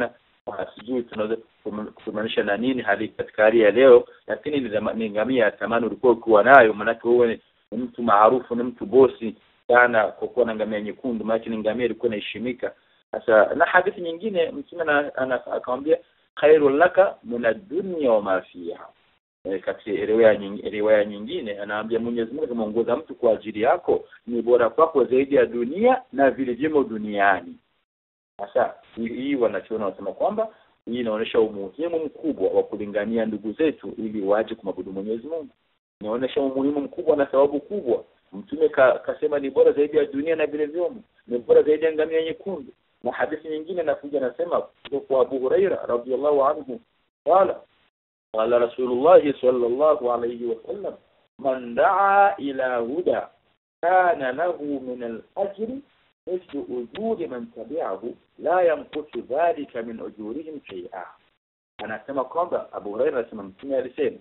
sijui tunaweza kumaanisha na nini hali katika hali ya leo, lakini ni ngamia tamani ulikuwa ukiwa nayo, maana wewe ni mtu maarufu, ni mtu bosi sana kwa kuwa na ngamia nyekundu, maana ni ngamia ilikuwa inaheshimika. Sasa na hadithi nyingine mtume akamwambia khairul laka min ad-dunya wa ma fiha. E, katika riwaya nyingine riwaya nyingine anaambia Mwenyezi Mungu ameongoza mtu kwa ajili yako ni bora kwako zaidi ya dunia na vile vimo duniani. Sasa hii wanachoona wanasema kwamba hii inaonyesha umuhimu mkubwa wa kulingania ndugu zetu ili waje kumwabudu Mwenyezi Mungu. Inaonyesha umuhimu mkubwa na sababu kubwa. Mtume kasema ni bora zaidi ya dunia na vile vyomo, ni bora zaidi ya ngamia nyekundu. Na hadithi nyingine nakuja nasema kwa Abu Huraira radhiyallahu anhu qala qala Rasulullah sallallahu alayhi wasallam man daa ila huda kana lahu min al-ajri mithlu ujuri man tabi'ahu la yanqusu dhalika min ujurihim shay'a. Anasema kwamba Abu Huraira anasema mtume alisema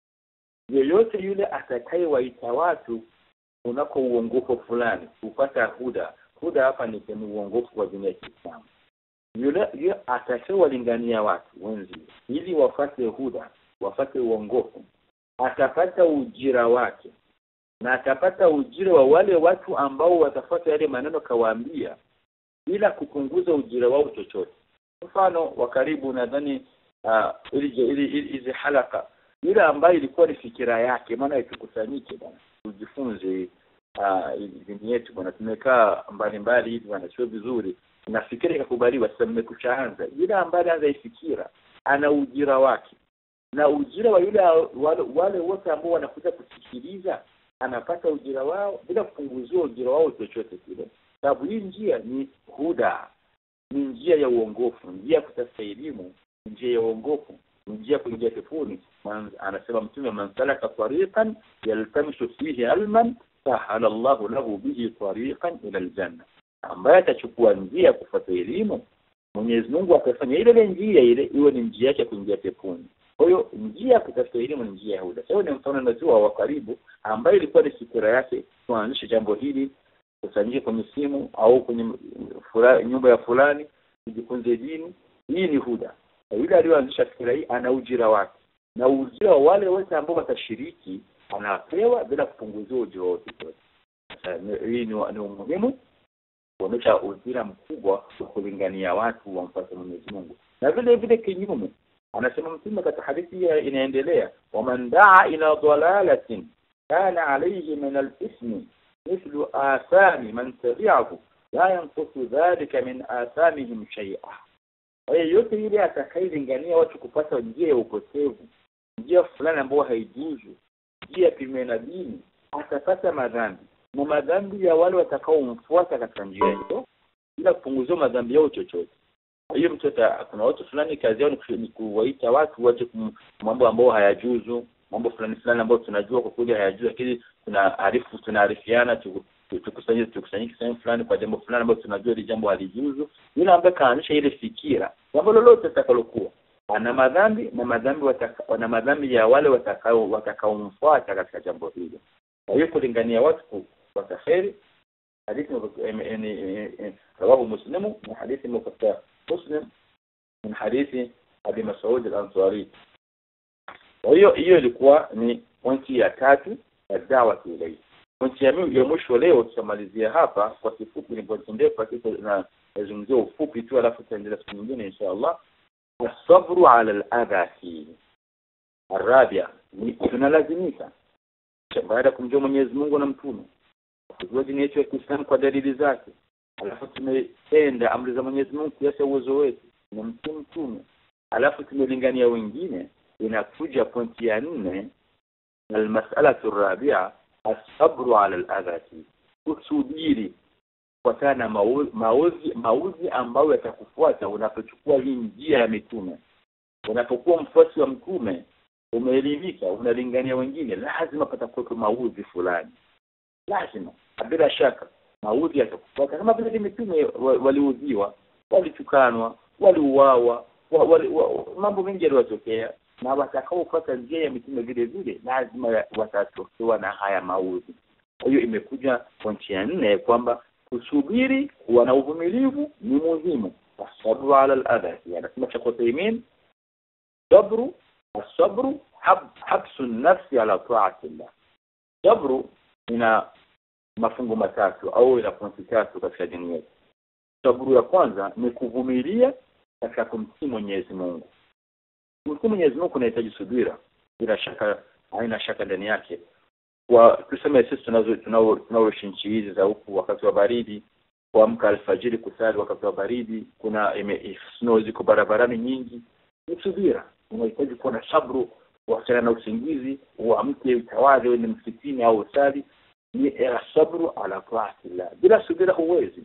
yeyote yule atakayewaita watu unako uongofu fulani kupata huda. Huda hapa ni kama uongofu wa dunia ya Kiislamu. Yule yule atakayewalingania watu wenzi ili wafate huda, wafate uongofu, atapata ujira wake na atapata ujira wa wale watu ambao watafuata yale maneno kawaambia bila kupunguza ujira wao chochote. Mfano wa karibu nadhani uh, ili hizi halaka yule ambaye ilikuwa ni fikira yake, maana itukusanyike bwana tujifunze ah uh, dini yetu bwana, tumekaa mbali mbali hivi bwana, sio vizuri. Na fikira ikakubaliwa, sasa mmekuchaanza yule ambaye anza ifikira ana ujira wake na ujira wa yule wale, wale wote ambao wanakuja kusikiliza anapata ujira wao bila kupunguzwa ujira wao chochote kile. Sababu hii njia ni huda, ni njia ya uongofu, njia ya kutafuta elimu, njia ya uongofu, njia kuingia peponi. Anasema mtume man salaka tariqan yaltamisu fihi ilman sahala Allahu lahu bihi tariqan ila aljanna. Ambaye atachukua njia kufuata elimu, Mwenyezi Mungu atafanya ile njia ile iwe ni njia yake kuingia peponi. Kwa hiyo njia kutafuta elimu ni njia ya huda. Sasa ni mfano ndio wa karibu ambaye ilikuwa ni fikra yake kuanzisha jambo hili, kusanyika kwenye simu au kwenye fula, nyumba ya fulani kujifunza dini. Hii ni huda. Yule aliyoanzisha fikra hii ana ujira wake na ujira wale wote ambao watashiriki anapewa bila kupunguzwa ujira wote. Sasa hii ni muhimu kuonyesha ujira mkubwa wa kulingania watu wamfuate Mwenyezi Mungu. Na vile vile kinyume anasema mtume katika hadithi inaendelea waman daa ila dalalatin kana alayhi min al-ithmi mithlu athami man tabi'ahu la yanqusu dhalika min athamihim shay'a. Yeyote yule atakayelingania watu kupata njia ya upotevu, njia fulani ambayo haijuzu, njia kinyume na dini, atapata madhambi na madhambi ya wale watakaomfuata katika njia hiyo bila kupunguzwa madhambi yao chochote. Kwa hiyo mtoto kuna watu fulani kazi yao ni kuwaita watu waje mambo ambayo hayajuzu, mambo fulani fulani ambayo tunajua kwa kweli hayajuzu, lakini tunaarifu tunaarifiana tukusanyike tukusanyike sehemu fulani kwa jambo fulani ambalo tunajua ile jambo halijuzu. Yule ambaye kaanisha ile fikira jambo lolote litakalokuwa ana madhambi na madhambi watakao na madhambi ya wale watakao watakaomfuata katika jambo hilo. Kwa hiyo kulingania watu kwa kheri. Hadithi ni rawahu Muslim na hadithi mukaffa Muslim min hadithi Abi Mas'ud al-Ansari. Kwa hiyo hiyo ilikuwa ni pointi ya tatu ya da'wa ile. Pointi ya mwisho leo tutamalizia hapa kwa kifupi, ni pointi ndefu na nazungumzia ufupi tu, alafu tutaendelea siku nyingine inshallah. As-sabru 'ala al-adha. Arabia ni tunalazimika baada kumjua Mwenyezi Mungu na mtume kujua dini yetu ya Kiislamu kwa dalili zake, alafu tumetenda amri za Mwenyezi Mungu kiasi uwezo wetu na mtume mtume, alafu tumelingania wengine. Inakuja pointi ya nne, al-mas'alatu ar-rabi'a as-sabru 'ala al-adhati, kusubiri kwa na mauzi mauzi ambayo yatakufuata unapochukua hii njia ya mitume. Unapokuwa mfuasi wa mtume umeelimika, unalingania wengine, lazima patakuwa mauzi fulani, lazima bila shaka mauzi yatakufuata. Kama vile mitume waliudhiwa, walitukanwa, waliuawa, wali, mambo mengi yaliyotokea, na watakaofuata njia ya mitume vile vile lazima watatokewa na haya mauzi. Kwa hiyo imekuja pointi ya nne kwamba kusubiri kuwa na uvumilivu ni muhimu. الصبر على الأذى. يعني كما شيخ عثيمين صبر الصبر حبس النفس على طاعة الله. صبر ina mafungo matatu au ina pointi tatu katika dini yetu. Saburu ya kwanza ni kuvumilia katika kumtii Mwenyezi Mungu. Kumtii Mwenyezi Mungu kunahitaji subira, bila shaka haina shaka ndani yake. Kwa tuseme sisi tunazo tunao tunaoishi nchi hizi za huku wakati wa baridi, kuamka alfajiri kusali wakati wa baridi, kuna snow ziko barabarani nyingi, ni subira. Unahitaji kuwa na sabru, kuachana na usingizi, uamke utawadhe ni msikitini au usali. Ni sabru ala ta'atillah. Bila subira huwezi.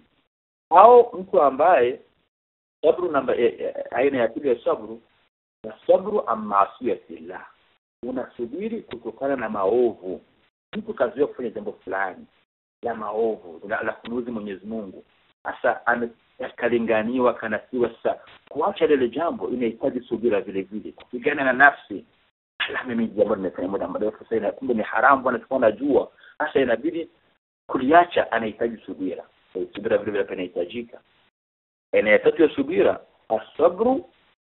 Au mtu ambaye sabru namba aina ya pili ya sabru na sabru am ma'siyatillah. Unasubiri kutokana na maovu. Mtu kaziwa kufanya jambo fulani la maovu, la, la kunuzi Mwenyezi Mungu. Asa anakalinganiwa kanasiwa sasa. Kuacha lile jambo inahitaji subira vile vile. Kupigana na nafsi. Ala mimi jambo nimefanya muda mrefu sasa kumbe ni haramu bwana tunaona jua. Sasa inabidi kuliacha, anahitaji subira. Subira vile vile inahitajika. Aina ya tatu ya subira asabru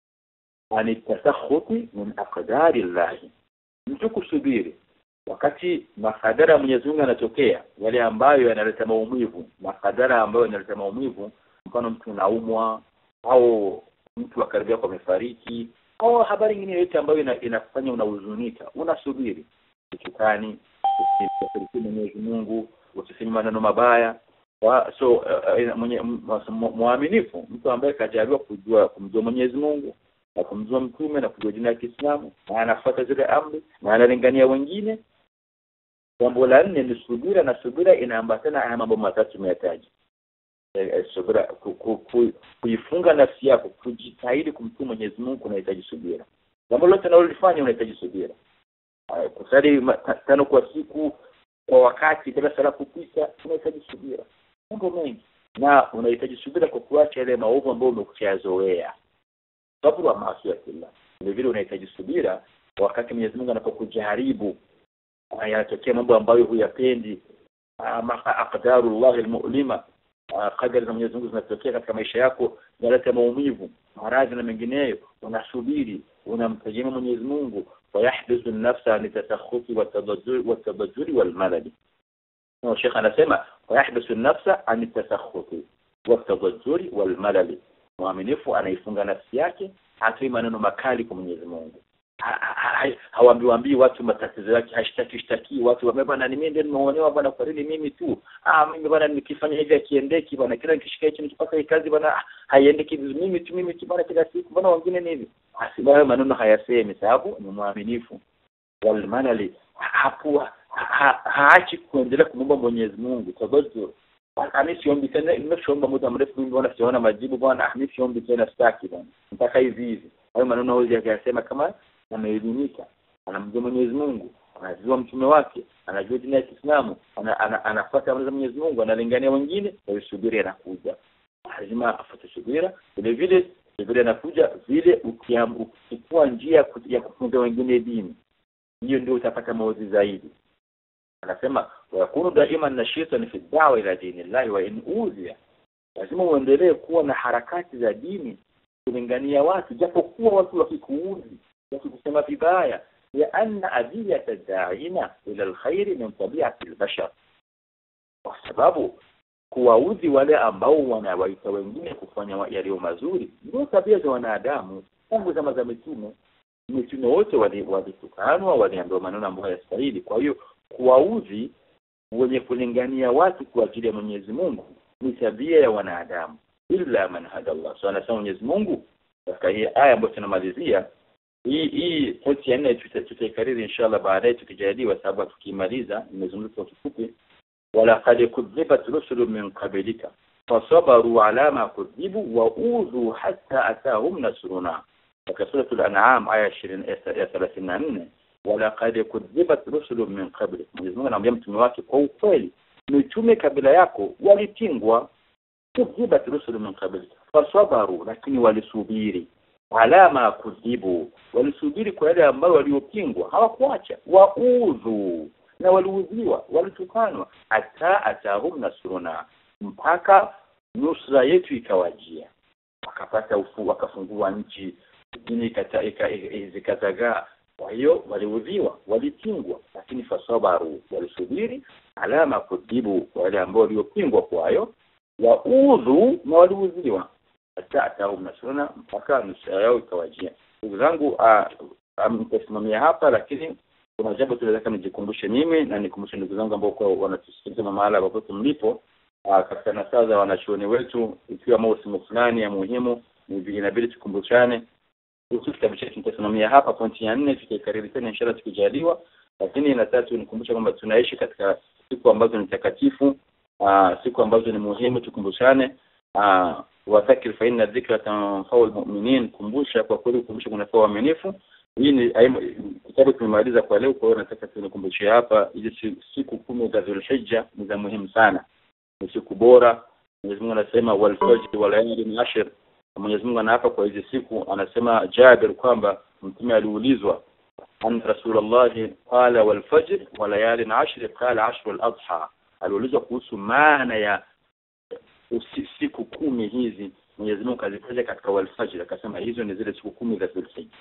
ani tasakhuti min aqdari Allah. Mtu kusubiri wakati makadara ya Mwenyezi Mungu yanatokea, yale ambayo yanaleta maumivu, makadara ambayo yanaleta maumivu, mfano mtu anaumwa au mtu akaribia kwa amefariki au habari nyingine yote ambayo inafanya unahuzunika, unasubiri. Tukani usifikiri Mwenyezi Mungu, usiseme maneno mabaya. So uh, mwenye muaminifu, mtu ambaye kajaliwa kujua kumjua Mwenyezi Mungu na kumjua mtume na kujua dini ya Kiislamu na anafuata zile amri na analingania wengine. Jambo la nne ni subira, na subira inaambatana na mambo matatu tumeyataja. E, subira ku, ku, ku, kuifunga nafsi yako, kujitahidi kumtii Mwenyezi Mungu kunahitaji subira. Jambo lote unalofanya unahitaji subira. Kusali tano kwa siku kwa wakati bila sala kupita unahitaji subira. Mambo mengi. Na unahitaji subira kwa kuacha yale maovu ambayo umekuchazoea. Sabru wa maasiyatullah. Vile vile unahitaji subira wakati Mwenyezi Mungu anapokujaribu. Yanatokea mambo ambayo huyapendi. Aqdarullah almu'lima. Qadari za Mwenyezi Mungu zinatokea katika maisha yako, yanaleta maumivu, maradhi na mengineyo. Unasubiri, unamtegemea Mwenyezi Mungu. ويحبس النفس عن التسخط والتضجر والتضجر والملل. نو شيخ anasema ويحبس النفس عن التسخط والتضجر والملل. Muaminifu anaifunga nafsi yake hatoi maneno makali kwa Mwenyezi Mungu. Hawaambiwi watu matatizo yake, hashtaki shtaki watu wamebana ni mimi ndio nimeonewa bwana kwa nini mimi tu. Ah mimi bwana nikifanya hivi akiendeki bwana kila nikishika hicho nikipata hii kazi bwana haiendeki mimi tu mimi tu bwana kila siku bwana wengine nini. Asibaye maneno hayasemi sababu ni muaminifu. Wal manali hapo haachi kuendelea kumomba Mwenyezi Mungu sababu Mimi siombi tena, nimeshaomba muda mrefu mimi bwana siona majibu bwana, mimi siombi tena staki bwana. Mpaka hivi hivi. Hayo maneno hoja yakasema kama ameelimika, anamjua Mwenyezi Mungu, anajua mtume wake, anajua dini ya Kiislamu, anafuata amri za Mwenyezi Mungu, analingania wengine, kwa hiyo subira inakuja. Lazima afuate subira, vile vile subira inakuja vile ukichukua njia ya kufunza wengine dini. Hiyo ndio utapata maozi zaidi. Anasema wakunu daima nashitan fi da'wa ila dinillahi wa in udhiya. Lazima uendelee kuwa na harakati za dini kulingania watu japokuwa watu wakikuudhi, wakikusema vibaya, ya anna adiyat ad-da'ina ila alkhair min tabi'ati albashar. Kwa sababu kuwaudhi wale ambao wanawaita wengine kufanya yaliyo mazuri ndio tabia za wanadamu. Tangu zama za mitume, mitume wote walitukanwa, waliambiwa maneno ambayo hayastahili. Kwa hiyo kuwaudhi wenye kulingania watu kwa ajili ya Mwenyezi Mungu ni tabia ya wanadamu, illa man hadallah. So anasema Mwenyezi Mungu katika hii aya ambayo tunamalizia hii hii pointi ya nne, tutaikariri inshallah baadaye tukijaliwa, sababu tukimaliza nimezungumza kwa kifupi. wala qad kudhibat rusulun min qablika fasabaru ala ma kudhibu wa udhu hatta atahum nasruna. Katika sura al-An'am aya thelathini na nne, wala qad kudhibat rusulun min qablik. Mwenyezi Mungu anamwambia mtume wake kwa ukweli mitume kabla yako walitingwa. Kudhibat rusulun min qablik fasabaru, lakini walisubiri. Ala ma kudhibu, walisubiri kwa yale ambayo waliopingwa, hawakuacha. Wa udhu, na waliudhiwa, walitukanwa. Hata atahum nasruna, mpaka nusra yetu ikawajia. wakapata ufu, wakafungua nchi, dini zikatagaa. Kwa hiyo waliudhiwa, walitingwa, lakini fasabaru, walisubiri alama kujibu wale ambao waliopingwa kwayo, waudhu na waliudhiwa hata atao mnasuna mpaka nusu yao ikawajia. Ndugu zangu, mtasimamia hapa, lakini kuna jambo tunataka nijikumbushe mimi na nikumbushe ndugu zangu ambao kwa wanatusikiliza mahala popote mlipo, katika nasaha za wanachuoni wetu, ikiwa mausimu fulani ya muhimu ni inabidi tukumbushane. Kuhusu kitabu chetu nitasimamia hapa pointi ya nne, tukikariri tena inshallah tukijaliwa. Lakini na tatu nikumbusha kwamba tunaishi katika siku ambazo ni takatifu, siku ambazo ni muhimu, tukumbushane. Wadhakir fa inna dhikra tanfa'u almu'minin, kumbusha kwa kweli, kumbusha kunafaa waaminifu. Hii ni kitabu tumemaliza kwa leo, kwa hiyo nataka tunikumbushe hapa hizi siku kumi za Dhulhijja ni za muhimu sana. Ni siku bora. Mwenyezi Mungu anasema wal fajr wal layalin ashr. Mwenyezi Mungu anaapa kwa hizi siku, anasema Jabir kwamba mtume aliulizwa an Rasulullah qala wal fajr wal layalin ashr, qala ashr al adha. Aliulizwa kuhusu maana ya siku kumi hizi. Mwenyezi Mungu kazitaja katika wal fajr, akasema hizo ni zile siku kumi za Dhulhijja.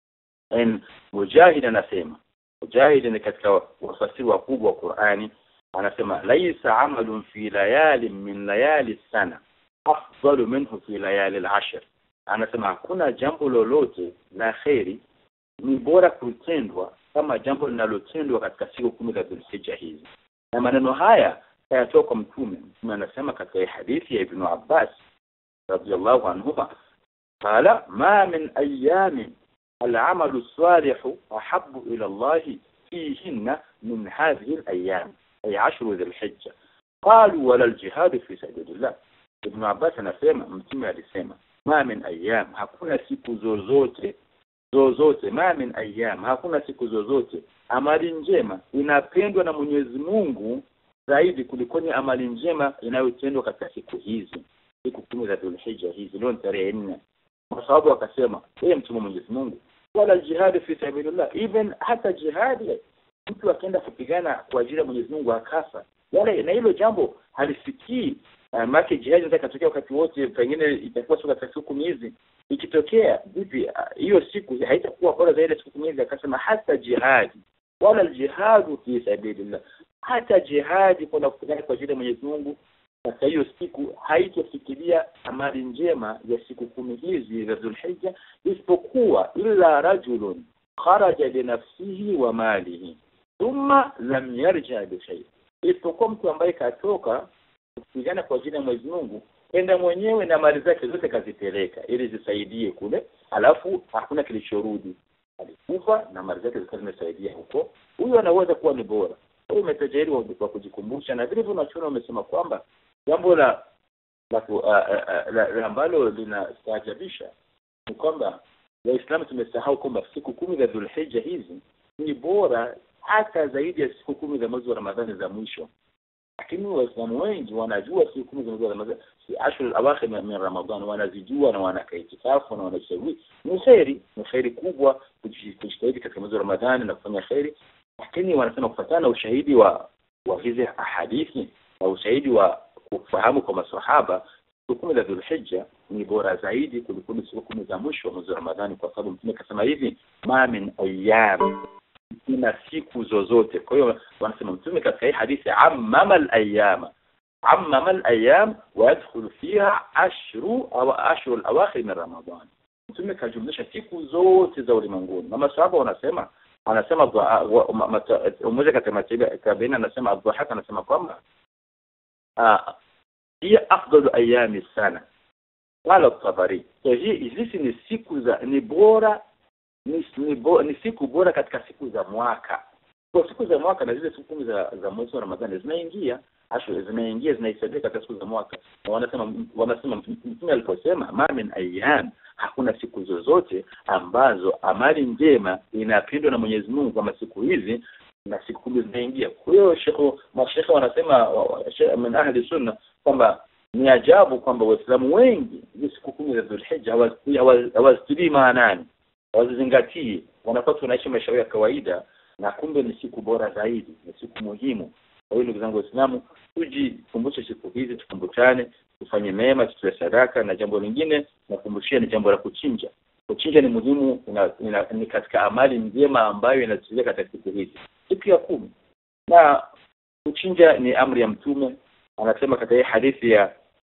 En Mujahid anasema, Mujahid ni katika wafasiri wakubwa wa Qur'ani, anasema laisa amalun fi layalin min layali sana afdalu minhu fi layali al-ashr. Anasema hakuna jambo lolote la khairi ni bora kutendwa kama jambo linalotendwa katika siku kumi za Dhulhijja hizi. Na maneno haya hayatoka kwa mtume. Mtume anasema katika hadithi ya Ibn Abbas radiyallahu anhu, qala ma min ayyamin العمل الصالح أحب إلى الله فيهن من هذه الأيام أي عشر ذي الحجة. قالوا ولا الجهاد في سبيل الله. ابن عباس anasema, mtume alisema ma min ayyam, hakuna siku zozote zozote, ma min ayyam, hakuna siku zozote amali njema inapendwa na Mwenyezi Mungu zaidi kuliko ni amali njema inayotendwa katika siku hizi, siku kumi za Dhulhijja hizi. Leo tarehe nne. Kwa sababu akasema yeye mtume Mwenyezi Mungu wala jihad fi sabilillah, even hata jihad mtu akaenda kupigana kwa ajili ya Mwenyezi Mungu akafa, yale na hilo jambo halifikii. Uh, maki jihad inaweza kutokea wakati wote, pengine itakuwa siku katika siku hizi. Ikitokea vipi hiyo uh, siku haitakuwa bora zaidi siku hizi? Akasema hata jihad wala jihad fi sabilillah, hata jihad kwa kupigana kwa ajili ya Mwenyezi Mungu katika hiyo siku haitofikiria amali njema ya siku kumi hizi za Dhulhijja, isipokuwa illa rajulun kharaja li nafsihi wa malihi thumma lam yarja bi shay, isipokuwa mtu ambaye katoka kupigana kwa ajili ya Mwenyezi Mungu, kwenda mwenyewe na mali zake zote kazipeleka ili zisaidie kule, alafu hakuna kilichorudi, alikufa na mali zake zikawa zimesaidia huko, huyo anaweza kuwa ni bora. Kwa hiyo umetajiri kwa kujikumbusha. Na vile vile tunachoona umesema kwamba jambo la la ambalo linastaajabisha ni kwamba Waislamu tumesahau kwamba siku kumi za Dhulhijja hizi ni bora hata zaidi ya siku kumi za mwezi wa Ramadhani za mwisho. Lakini Waislamu wengi wanajua siku kumi za mwezi wa Ramadhani, si ashur al-awakhir min Ramadhan, wanazijua na wanakaitikafu na wanashauri. Ni khairi, ni khairi kubwa kujitahidi katika mwezi wa Ramadhani na kufanya khairi. Lakini wanasema kufuatana ushahidi wa wa hizi hadithi na ushahidi wa kufahamu kwa maswahaba, siku kumi za Dhulhijja ni bora zaidi kuliko siku kumi za mwisho wa mwezi wa Ramadhani, kwa sababu mtume akasema hivi ma min ayyam, ina siku zozote. Kwa hiyo wanasema mtume katika hii hadithi ammama al-ayyam, ammama al-ayyam wa yadkhulu fiha ashru au ashru al-awakhir min Ramadhan. Mtume kajumlisha siku zote za ulimwenguni. Na maswahaba wanasema anasema mmoja katika matabiina anasema Abdullah anasema kwamba ah hiya afdalu ayami sana wala Tabari. Hizi ni siku za ni bora ni, ni, bo, ni siku bora katika siku za mwaka. Kwa siku za mwaka na zile siku kumi za za mwezi wa Ramadhani zinaingia, asho zinaingia zinahesabika katika siku za mwaka. Na wanasema wanasema mtume aliposema ma min ayyam, hakuna siku zozote ambazo amali njema inapendwa na Mwenyezi Mungu kama siku hizi, na siku kumi zinaingia. Kwa hiyo shekho mashekhe wanasema min ahli sunna kwamba ni ajabu kwamba Waislamu wengi hizo siku kumi za Dhulhijja hawazitilii maanani, hawazingatii, wanapata wanaishi maisha ya kawaida, na kumbe ni siku bora zaidi, ni siku muhimu. Kwa hiyo ndugu zangu Waislamu, tujikumbushe siku hizi, tukumbushane, tufanye mema, tutoe sadaka, na jambo lingine nakumbushia ni jambo la kuchinja. Kuchinja ni muhimu, ina, ina, ni katika amali njema ambayo inatusaidia katika siku hizi, siku ya kumi. Na kuchinja ni amri ya Mtume. Anasema katika hadithi ya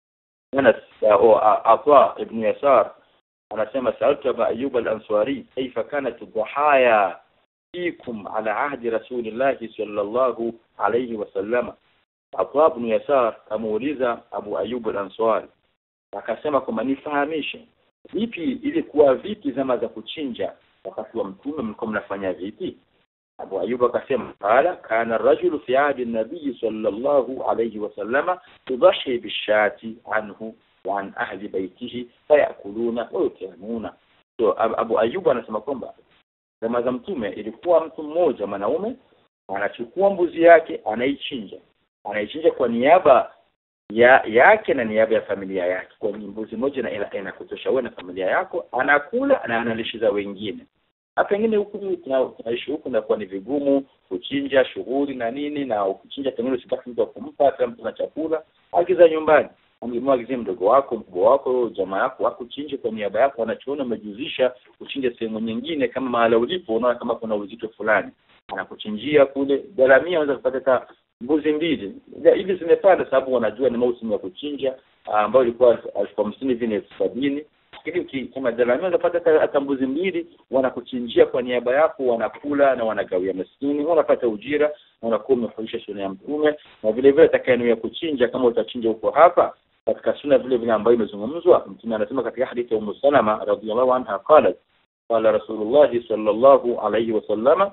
Anas au Atha ibn Yasar, anasema sa'altu Aba Ayyub al-Ansari kaifa kanat ad-dhahaya fikum ala ahdi Rasulillah sallallahu alayhi wasallam. Atha ibn Yasar amuuliza Abu Ayyub al-Ansari, akasema kwamba nifahamishe vipi ilikuwa vipi zama za kuchinja wakati wa Mtume, mlikuwa mnafanya vipi? Abu Ayyub akasema qala kana ar-rajulu fi ahdi an-nabiy sallallahu alayhi wasallam tudhahi bishati anhu wa an ahli baytihi fayakuluna wa yutamuna. So Abu Ayyub anasema kwamba zama za Mtume ilikuwa mtu mmoja mwanaume anachukua mbuzi yake, anaichinja anaichinja kwa niaba ya yake na niaba ya familia yake. Kwa mbuzi moja na inakutosha wewe na familia yako, anakula na analishiza wengine. Pengine huku tunaishi huku na kwa ni vigumu kuchinja shughuli na nini, na ukichinja pengine usipate mtu kumpa hata mtu na chakula, agiza nyumbani, amemwagizie mdogo wako, mkubwa wako, jamaa yako akuchinje kwa niaba yako. Anachoona umejuzisha kuchinja sehemu nyingine, kama mahala ulipo unaona kama kuna uzito fulani, anakuchinjia kule. Garamia unaweza kupata mbuzi mbili hivi zimepanda, sababu wanajua ni mausimu ya kuchinja ambao ilikuwa elfu hamsini hivi elfu sabini. Lakini kama Garamia unapata hata mbuzi mbili, wanakuchinjia kwa niaba yako, wanakula na wanagawia maskini, wanapata ujira na wanakuwa umefundisha sunna ya Mtume. Na vile vile atakayenuia kuchinja, kama utachinja huko hapa katika sunna vile vile ambayo imezungumzwa, Mtume anasema katika hadithi ya Ummu Salama radhiyallahu anha, qalat qala Rasulullah sallallahu alayhi wasallam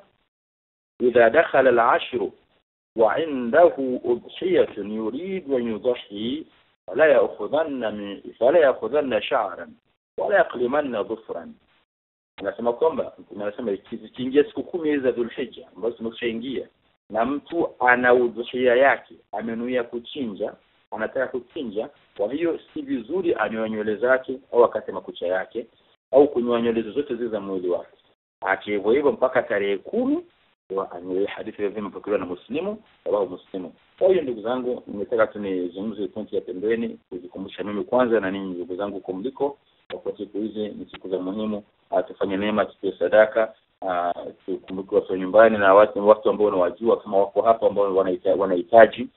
idha dakhala al-ashru wa indahu udhiyatun yurid wa yudhi wala ya'khudhanna min fala ya'khudhanna sha'ran wala yaqlimanna dhufran. Anasema kwamba anasema ikiingia siku kumi za Dhulhijja ambazo zimeshaingia, na mtu ana udhuhia yake, amenuia kuchinja, anataka kuchinja, kwa hiyo si vizuri anyoe nywele zake au akate makucha yake au kunyoa nywele zote zile za mwili wake. Acha hivyo hivyo mpaka tarehe kumi, wa anyoe. Hadithi ya Ibn Bukhari na Muslimu, sababu Muslimu. Kwa hiyo ndugu zangu, nimetaka tu nizungumzie pointi ya pembeni kujikumbusha mimi kwanza na ninyi ndugu zangu kumliko, kwa siku hizi ni siku za muhimu. Tufanye neema, tupe sadaka, tukumbuke watu nyumbani na watu watu ambao wanawajua kama wako hapa ambao wanahitaji wanahitaji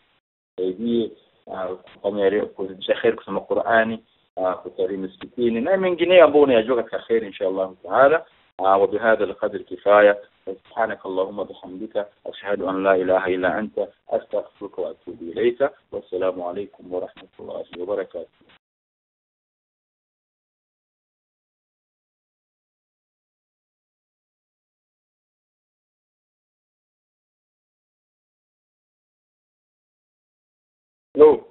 hivi kufanya kuzidisha khair, kusoma Qur'ani, kutarimu msikitini na mengineyo ambao unayajua katika khair inshallah taala. wa bihadha alqadr kifaya. سبحانك اللهم وبحمدك أشهد أن لا إله إلا أنت أستغفرك وأتوب إليك. والسلام عليكم ورحمة الله وبركاته. Hello.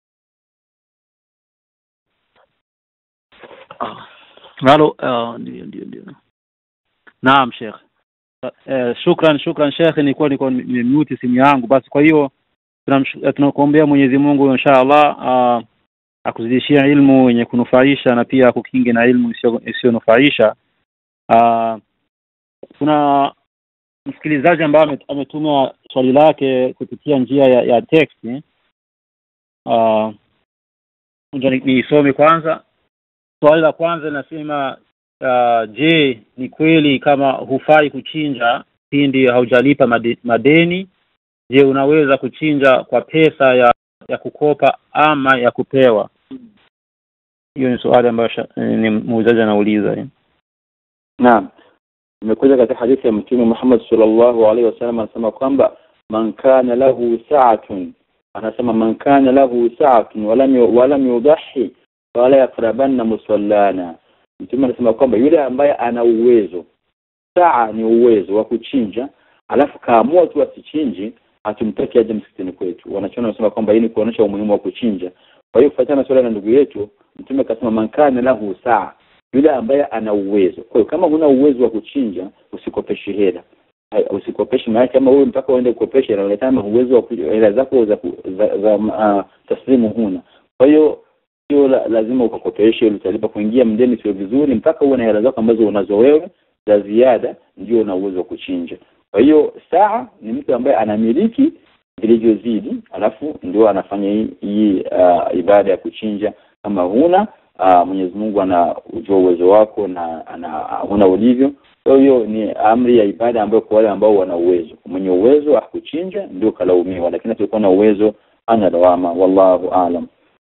Halo, ndio ndio ndio. Naam Sheikh. Eh, shukran shukran Sheikh, nilikuwa niko nimemute simu yangu basi. Kwa hiyo tunakuombea Mwenyezi Mungu inshallah uh, akuzidishia ilmu yenye kunufaisha na pia kukinge na ilmu isiyonufaisha. Uh, kuna msikilizaji ambaye ametuma swali lake kupitia njia ya, ya text. Uh, nisome kwanza. Swali la kwanza linasema Uh, je, ni kweli kama hufai kuchinja pindi haujalipa madeni? Je, unaweza kuchinja kwa pesa ya ya kukopa ama ya kupewa? Hiyo ni swali ambayo ni muuzaji anauliza. eh. Naam. Nimekuja katika hadithi ya Mtume Muhammad sallallahu alaihi wasallam, anasema kwamba man kana lahu sa'atun, anasema man kana lahu sa'atun walam walam yudhi wala yaqrabanna musallana. Mtume anasema kwamba yule ambaye ana uwezo, saa ni uwezo wa kuchinja, alafu kaamua tu asichinje, atumtaki aje msikitini kwetu. Wanachona wanasema kwamba hii ni kuonesha umuhimu wa kuchinja. Kwa hiyo kufuatana na swala la ndugu yetu, Mtume akasema man kana lahu saa, yule ambaye ana uwezo. Kwa hiyo kama huna uwezo wa kuchinja, usikopeshe hela. Usikopeshe, maana kama wewe mpaka uende kukopesha na unataka uwezo wa hela zako za za, za uh, taslimu huna. Kwa hiyo sio la, lazima ukakopeshe, utalipa kuingia mdeni sio vizuri, mpaka uwe na hela zako ambazo unazo wewe za ziada ndio una uwezo wa kuchinja. Kwa hiyo saa ni mtu ambaye anamiliki vilivyozidi, alafu ndio anafanya hii, hii uh, ibada ya kuchinja. Kama huna uh, Mwenyezi Mungu anajua uwezo wako na anaona ulivyo. Kwa hiyo ni amri ya ibada ambayo kwa wale ambao wana uwezo. Mwenye uwezo akuchinja ndio kalaumiwa, lakini asiyokuwa na uwezo ana lawama. Wallahu aalam.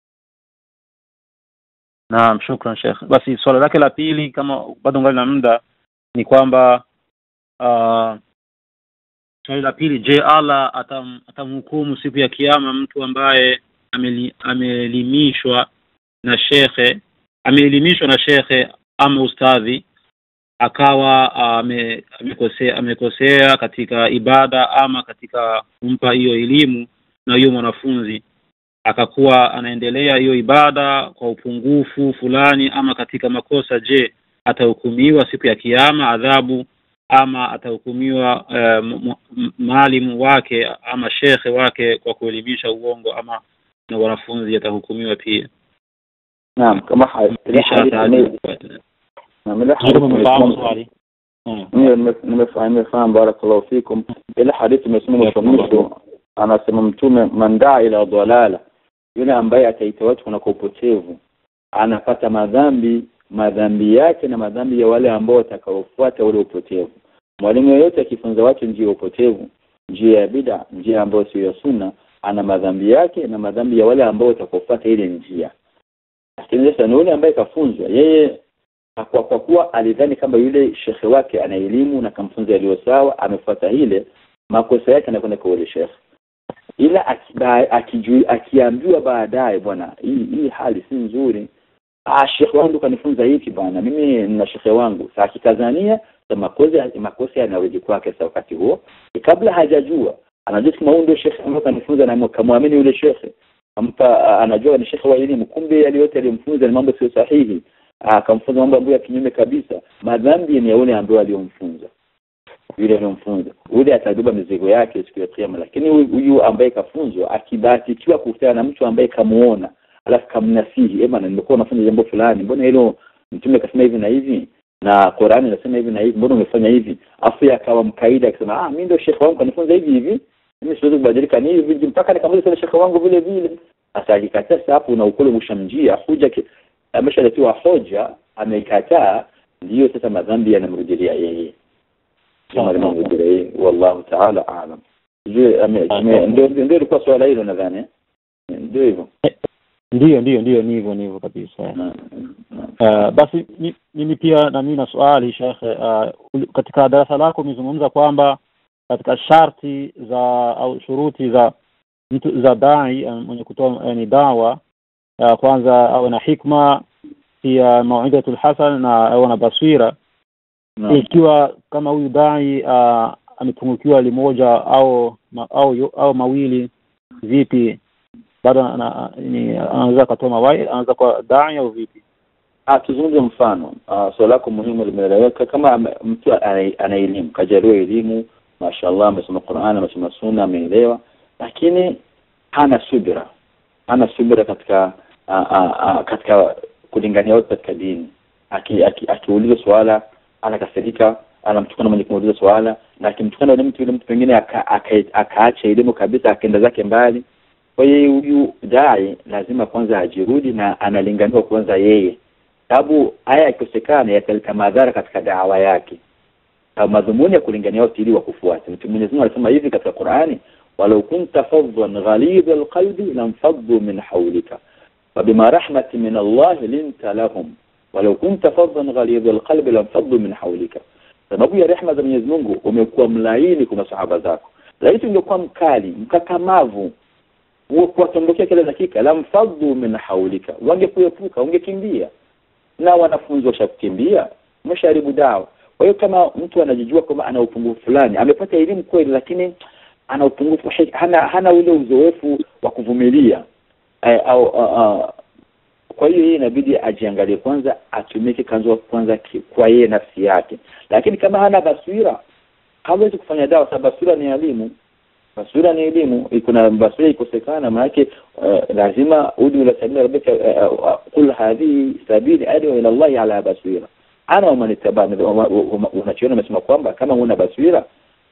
Naam, shukran Sheikh. Basi swala lake la pili, kama bado ngali na muda, ni kwamba uh, swali la pili, je, Allah atam, atamhukumu siku ya kiyama mtu ambaye ameli, ameelimishwa na shekhe ameelimishwa na shekhe ama ustadhi akawa ame, amekosea amekosea katika ibada ama katika kumpa hiyo elimu, na hiyo mwanafunzi akakuwa anaendelea hiyo ibada kwa upungufu fulani ama katika makosa? Je, atahukumiwa siku ya kiyama adhabu, ama atahukumiwa uh, maalimu wake ama shekhe wake kwa kuelimisha uongo, ama na wanafunzi atahukumiwa pia? Naam, kama hadithi nimefahamu barakallahu fikum. Ile hadithi imesema kwa mwisho, anasema Mtume, man daa ila dhalala, yule ambaye ataita watu kuna upotevu anapata madhambi madhambi yake na madhambi ya wale ambao watakaofuata ule upotevu. Mwalimu yeyote akifunza watu njia ya upotevu, njia ya bid'a, njia ambayo sio ya sunna, ana madhambi yake na madhambi ya wale ambao watakaofuata ile njia. Lakini sasa yule ambaye kafunzwa, yeye kwa kwa kuwa alidhani kama yule shekhe wake ana elimu na kamfunza yaliyo sawa, amefuata ile, makosa yake yanakwenda kwa yule shekhe. Ila akijui akiambiwa baadaye, bwana, hii hii hali si nzuri, ah, shekhe wangu kanifunza hiki bwana, mimi nina shekhe wangu. Sasa akitazania makosa makosa yanarudi kwake. Sasa wakati huo kabla hajajua, anajua kama huyo ndio shekhe ambaye kanifunza na kamwamini yule shekhe, ampa anajua ni shekhe wa elimu, kumbe yale yote aliyomfunza ni mambo sio sahihi, akamfunza mambo ambayo kinyume kabisa. Madhambi ni yule ambaye aliyomfunza, yule aliyomfunza yule atabeba mizigo yake siku ya kiyama. Lakini huyu ambaye kafunzwa akibahatikiwa kukutana na mtu ambaye kamuona alafu kamnasihi, ema na nimekuwa nafanya jambo fulani, mbona hilo Mtume kasema hivi na hivi na Qur'ani inasema hivi na hivi, mbona umefanya hivi? Afu akawa mkaida akisema, ah, mimi ndio shekhe wangu kanifunza hivi hivi, mimi siwezi kubadilika ni hivi mpaka nikamweleza shekhe wangu vile vile. Sasa akikataa hapo na ukole mshamjia hoja, ameshaletiwa hoja, ameikataa, ndio sasa madhambi yanamrudilia yeye. Kama yanamrudilia yeye, wallahu ta'ala aalam. Ndio ndio ilikuwa swala hilo nadhani. Ndio hivyo. Ndio ndio ndio ni hivyo ni hivyo kabisa. Uh, basi mimi pia na mimi na swali Sheikh, uh, katika darasa lako umezungumza kwamba katika sharti za au shuruti za mtu za dai mwenye kutoa yani dawa, uh, kwanza awe na hikma, pia mau'idatul hasan na awe na basira. No. Ikiwa kama huyu dai uh, amepungukiwa limoja au ma, au au mawili, vipi bado anaweza kutoa mawai, anaweza kwa dai au vipi? Ah, tuzungumze mfano. Ah, swali lako muhimu limeeleweka. Kama mtu ana elimu, kajaliwa elimu, mashaallah, amesoma Qur'an, amesoma Sunna, ameelewa, lakini hana subira. Hana subira katika a, a, a, katika kulingania watu katika dini. Aki akiuliza aki swala, anakasirika, anamtukana mwenye kumuuliza swala, na akimtukana yule mtu yule mtu pengine akaacha aka elimu kabisa, akaenda zake mbali. Kwa hiyo huyu dai lazima kwanza ajirudi na analinganiwa kwanza yeye. Sababu haya yakikosekana yataleta madhara katika dawa yake. Au madhumuni ya kulingania watu ili wakufuate. Mtume Mwenyezi Mungu alisema hivi katika Qur'ani, walau kunta faddan ghalid alqalbi lamfaddu min hawlika wa bima rahmatin min Allah linta lahum walau kunta faddan ghalid alqalbi lamfaddu min hawlika. Sababu ya rehema za Mwenyezi Mungu umekuwa mlaini kwa masahaba zako. Laiti ungekuwa mkali, mkakamavu, uwe kuwatondokea kila dakika, lamfaddu min hawlika, wangekuepuka, ungekimbia. Na wanafunzi washakimbia, msharibu dawa. Kwa hiyo kama mtu anajijua kama ana upungufu fulani, amepata elimu kweli lakini ana upungufu, hana hana ule uzoefu wa kuvumilia au uh, uh, kwa hiyo yeye inabidi ajiangalie kwanza, atumike kanzo kwanza kwa yeye nafsi yake. Lakini kama hana basira, hawezi kufanya dawa, sababu basira ni elimu. Basira ni elimu. Kuna basira ikosekana, maana yake uh, lazima udi ila sabila rabbika kul hadhi sabili adu ila Allah ala basira ana wa manitabana. Unachoona umesema kwamba kama una basira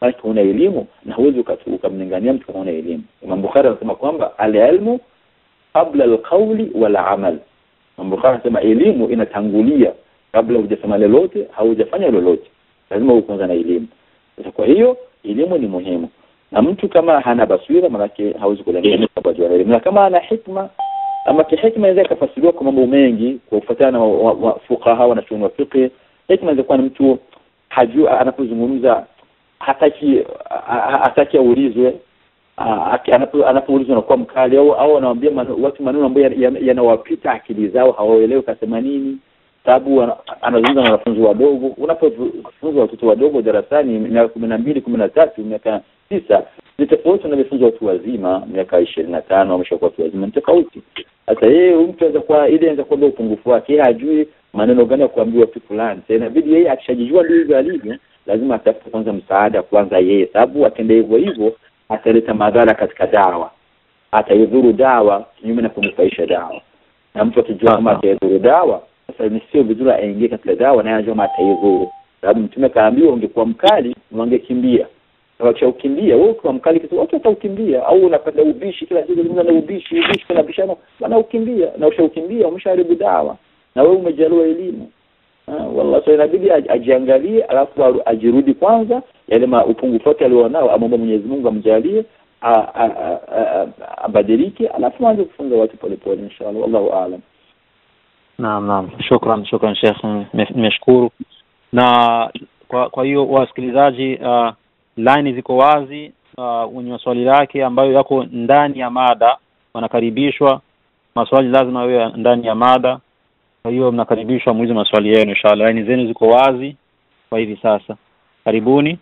basi una elimu na huwezi ukamlingania mtu kama una elimu. Imam Bukhari anasema kwamba al-ilmu qabla al-qawli wal amal. Imam Bukhari anasema elimu inatangulia kabla hujasema lolote, haujafanya lolote. Lazima uanze na elimu. Kwa hiyo elimu ni muhimu. Na mtu kama hana basira manake hawezi kulingania kwa elimu. Na kama ana hikma, ama hikma inaweza kufasiriwa kwa mambo mengi kwa kufuatana na fuqaha na shuni wa fiqh. Hikma inaweza kuwa mtu hajua anapozungumza hataki hataki aulizwe, anapoulizwa anakuwa mkali au au anawaambia watu maneno ambayo yanawapita akili zao, hawaelewi kasema nini. Sababu anazungumza na wanafunzi wadogo. Unapofunza watoto wadogo darasani miaka kumi na mbili, kumi na tatu, miaka tisa, ni tofauti na kufunza watu wazima miaka ishirini na tano wameshakuwa watu wazima, ni tofauti. Hata yeye mtu anaweza kuwa ile anaweza kuwa upungufu wake, hajui maneno gani ya kuambiwa watu fulani. Sasa inabidi yeye akishajijua ndio alivyo, lazima atafute kwanza msaada kwanza yeye, sababu atende hivyo hivyo ataleta madhara katika dawa, ataidhuru dawa kinyume na kunufaisha dawa. Na mtu akijua kama ataidhuru dawa, sasa ni sio vizuri aingie katika dawa na anajua ataidhuru. Sababu mtume kaambiwa ungekuwa mkali ungekimbia. Na ukishakimbia wewe kwa mkali kitu watu wataukimbia, au unapenda ubishi kila siku unazungumza na ubishi, ubishi kana bishano bana ukimbia, na ushakimbia umeshaharibu dawa na wewe umejaliwa elimu. Wallahi so inabidi ajiangalie alafu ajirudi kwanza yale upungufu wake alionao, amomba Mwenyezi Mungu amjalie abadilike, alafu aanze kufunza watu polepole inshallah. Wallahu aalam. Naam naam, shukran shukran Sheikh, nimeshukuru. Na kwa kwa hiyo wasikilizaji, uh, line ziko wazi, uh, wenye swali lake ambayo yako ndani ya mada wanakaribishwa. Maswali lazima yawe ndani ya mada. Kwa hiyo mnakaribishwa muulize maswali yenu inshallah. Line zenu ziko wazi kwa hivi sasa. Karibuni.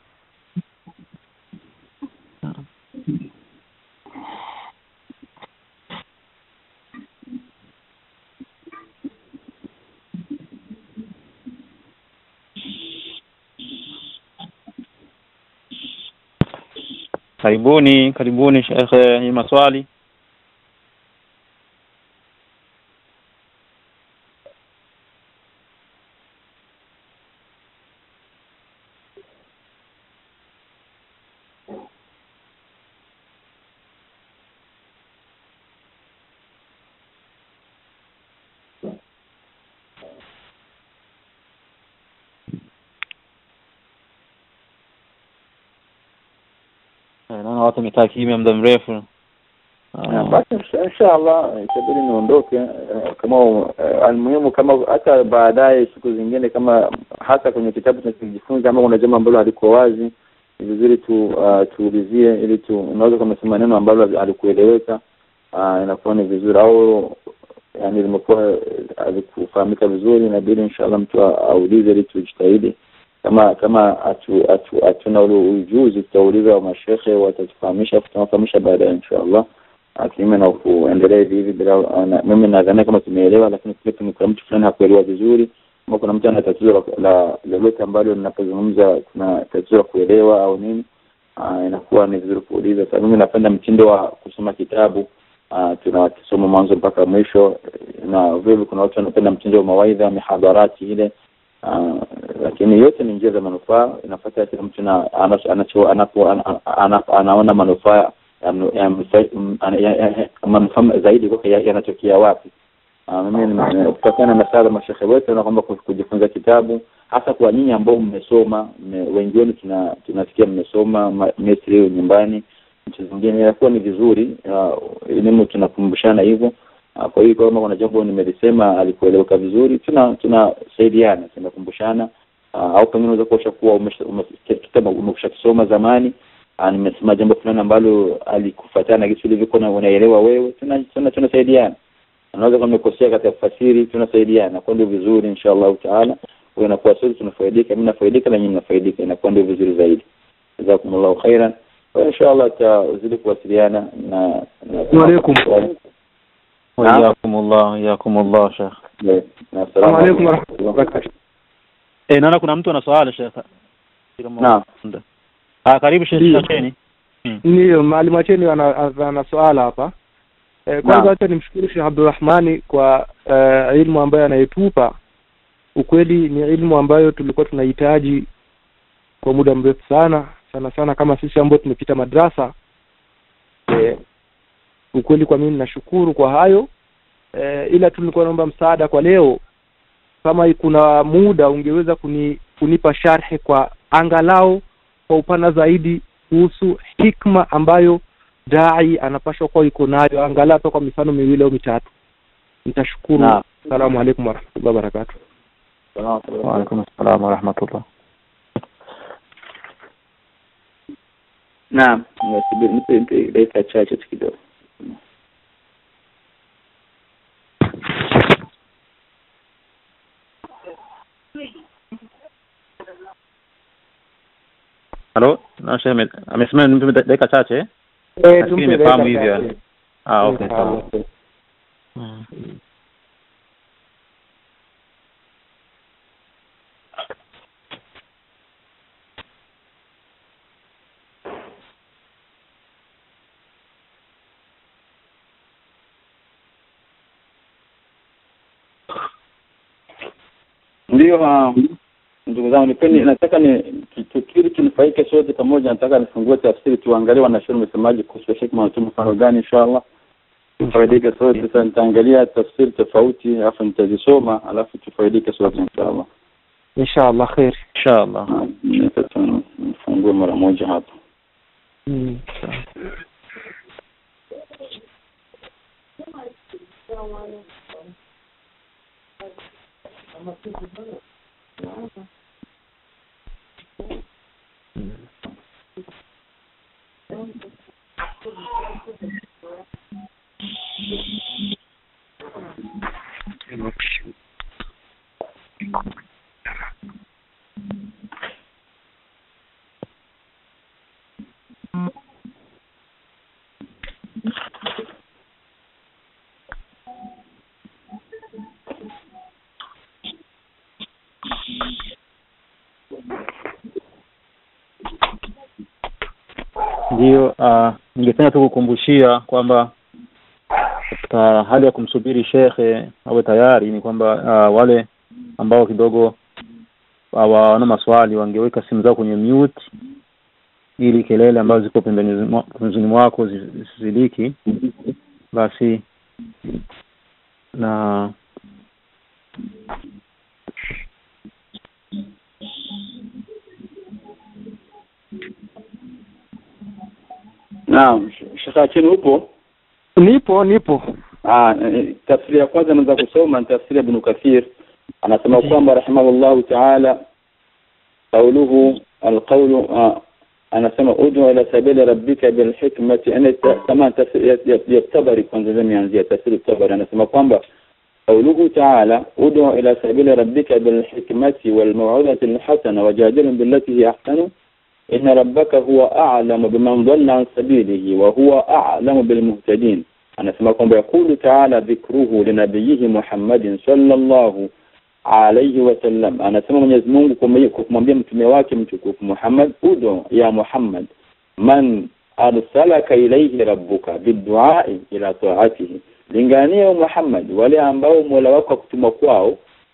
Karibuni, karibuni Sheikh, ni maswali. Naona watu wamekaa kimya muda mrefu. Basi inshallah itabidi niondoke. Kama almuhimu kama hata baadaye siku zingine kama hasa kwenye kitabu tunachojifunza kama kuna jambo ambalo haliko wazi, ni vizuri tu uh, tuulizie ili tu unaweza kama sema neno ambalo alikueleweka, uh, inakuwa ni vizuri, au yani limekuwa alikufahamika vizuri, inabidi inshallah mtu aulize ili tujitahidi. Kama kama atu atu atuna ule ujuzi tutauliza wa mashehe watatufahamisha, tutawafahamisha baadaye inshallah. Akima na kuendelea hivi bila mimi nadhani kama tumeelewa, lakini kile kuna mtu fulani hakuelewa vizuri, kama kuna mtu ana tatizo la lolote ambalo ninapozungumza kuna tatizo la kuelewa au nini, inakuwa ni vizuri kuuliza. Sasa mimi napenda mtindo wa kusoma kitabu, tunasoma mwanzo mpaka mwisho, na vile kuna watu wanapenda mtindo wa mawaidha, mihadharati ile. Uh, lakini yote ni njia za manufaa. Inafuata kila mtu na anacho anapo anaona manufaa manufaa zaidi kwa yanatokea wapi. Mimi nimepatana na sala mashaikh wetu na kwamba kujifunza kitabu hasa kwa nyinyi ambao mmesoma, wengi wenu tuna tunasikia mmesoma Misri nyumbani, nchi zingine, inakuwa ni vizuri elimu tunakumbushana hivyo. Kwa hiyo kama kuna jambo nimelisema alikueleweka vizuri, tuna tunasaidiana, tunakumbushana. Au pengine unaweza kuwa umeshakitaba umeshakisoma zamani, nimesema jambo fulani ambalo alikufuatana kitu ilivyokuwa na unaelewa wewe, tuna tunasaidiana. Unaweza kama umekosea katika tafsiri, tunasaidiana. Kwa ndio vizuri inshallah taala, wewe unakuwa sisi tunafaidika, mimi nafaidika na nyinyi mnafaidika, inakuwa ndio vizuri zaidi. Jazakumullahu khairan. Wa inshallah tazidi kuwasiliana na wa alaykum Wajazakumullah, yakumullah Sheikh. Assalamu alaykum wa rahmatullahi wa barakatuh. Eh, naona kuna mtu ana swali Sheikh. Naam. Ah, karibu Sheikh Cheni. Ndio, mwalimu Acheni ana ana swala hapa. Eh, kwanza acha nimshukuru Sheikh Abdulrahmani kwa uh, elimu ambayo anaitupa. Ukweli ni elimu ambayo tulikuwa tunahitaji kwa muda mrefu sana, sana sana kama sisi ambao tumepita madrasa. E, ukweli kwa mimi nashukuru kwa hayo. E, ila tulikuwa naomba msaada kwa leo, kama kuna muda ungeweza kuni, kunipa sharhi kwa angalau kwa upana zaidi kuhusu hikma ambayo dai anapaswa kuwa iko nayo, angalau kwa mifano miwili au mitatu. Nitashukuru. Asalamu alaykum wa rahmatullahi wa barakatuh. Wa alaykum assalam wa rahmatullah. Naam, nisubiri dakika chache kidogo. Halo, nasema amesema nimpe dakika chache. Eh, tumefahamu hivyo. Ah, okay, sawa. Mm. Ndio ndugu zangu, nipeni nataka ni tukiri tunufaike sote pamoja. Nataka nifungue tafsiri tuangalie wanashuru msemaji kuhusu hikma na mfano gani inshallah. Tufaidike sote. Sasa nitaangalia tafsiri tofauti alafu nitazisoma alafu tufaidike sote inshallah. Inshallah khair. Inshallah. Nifungue mara moja hapa. Mm. Ndio, uh, ningependa tu kukumbushia kwamba katika hali ya kumsubiri shekhe awe tayari ni kwamba uh, wale ambao kidogo wana maswali wangeweka simu zao kwenye mute ili kelele ambazo ziko pembeni pembeni mwako zisizidiki. Basi na Naam, shekha chini upo? Nipo, nipo. Ah, tafsiri ya kwanza naweza kusoma tafsiri ya Ibn Kathir. Anasema kwamba rahimahullah ta'ala qawluhu alqawlu, anasema ud'u ila sabili rabbika bil hikmati an kama yatabari kwanza zimeanzia tafsiri tabari. Anasema kwamba qawluhu ta'ala ud'u ila sabili rabbika bil hikmati wal maw'izati al hasana wajadilhum billati hi ahsanu إن ربك هو أعلم بمن ضل عن سبيله وهو أعلم بالمهتدين. أنا سمعكم يقول تعالى ذكره لنبيه محمد صلى الله عليه وسلم. أنا سمع من يزمونكم kumwambia mtume wake mtukufu Muhammad, udu ya Muhammad man arsalaka ilayhi rabbuka biddu'a ila ta'atihi, lingania Muhammad wale ambao Mola wako kutuma kwao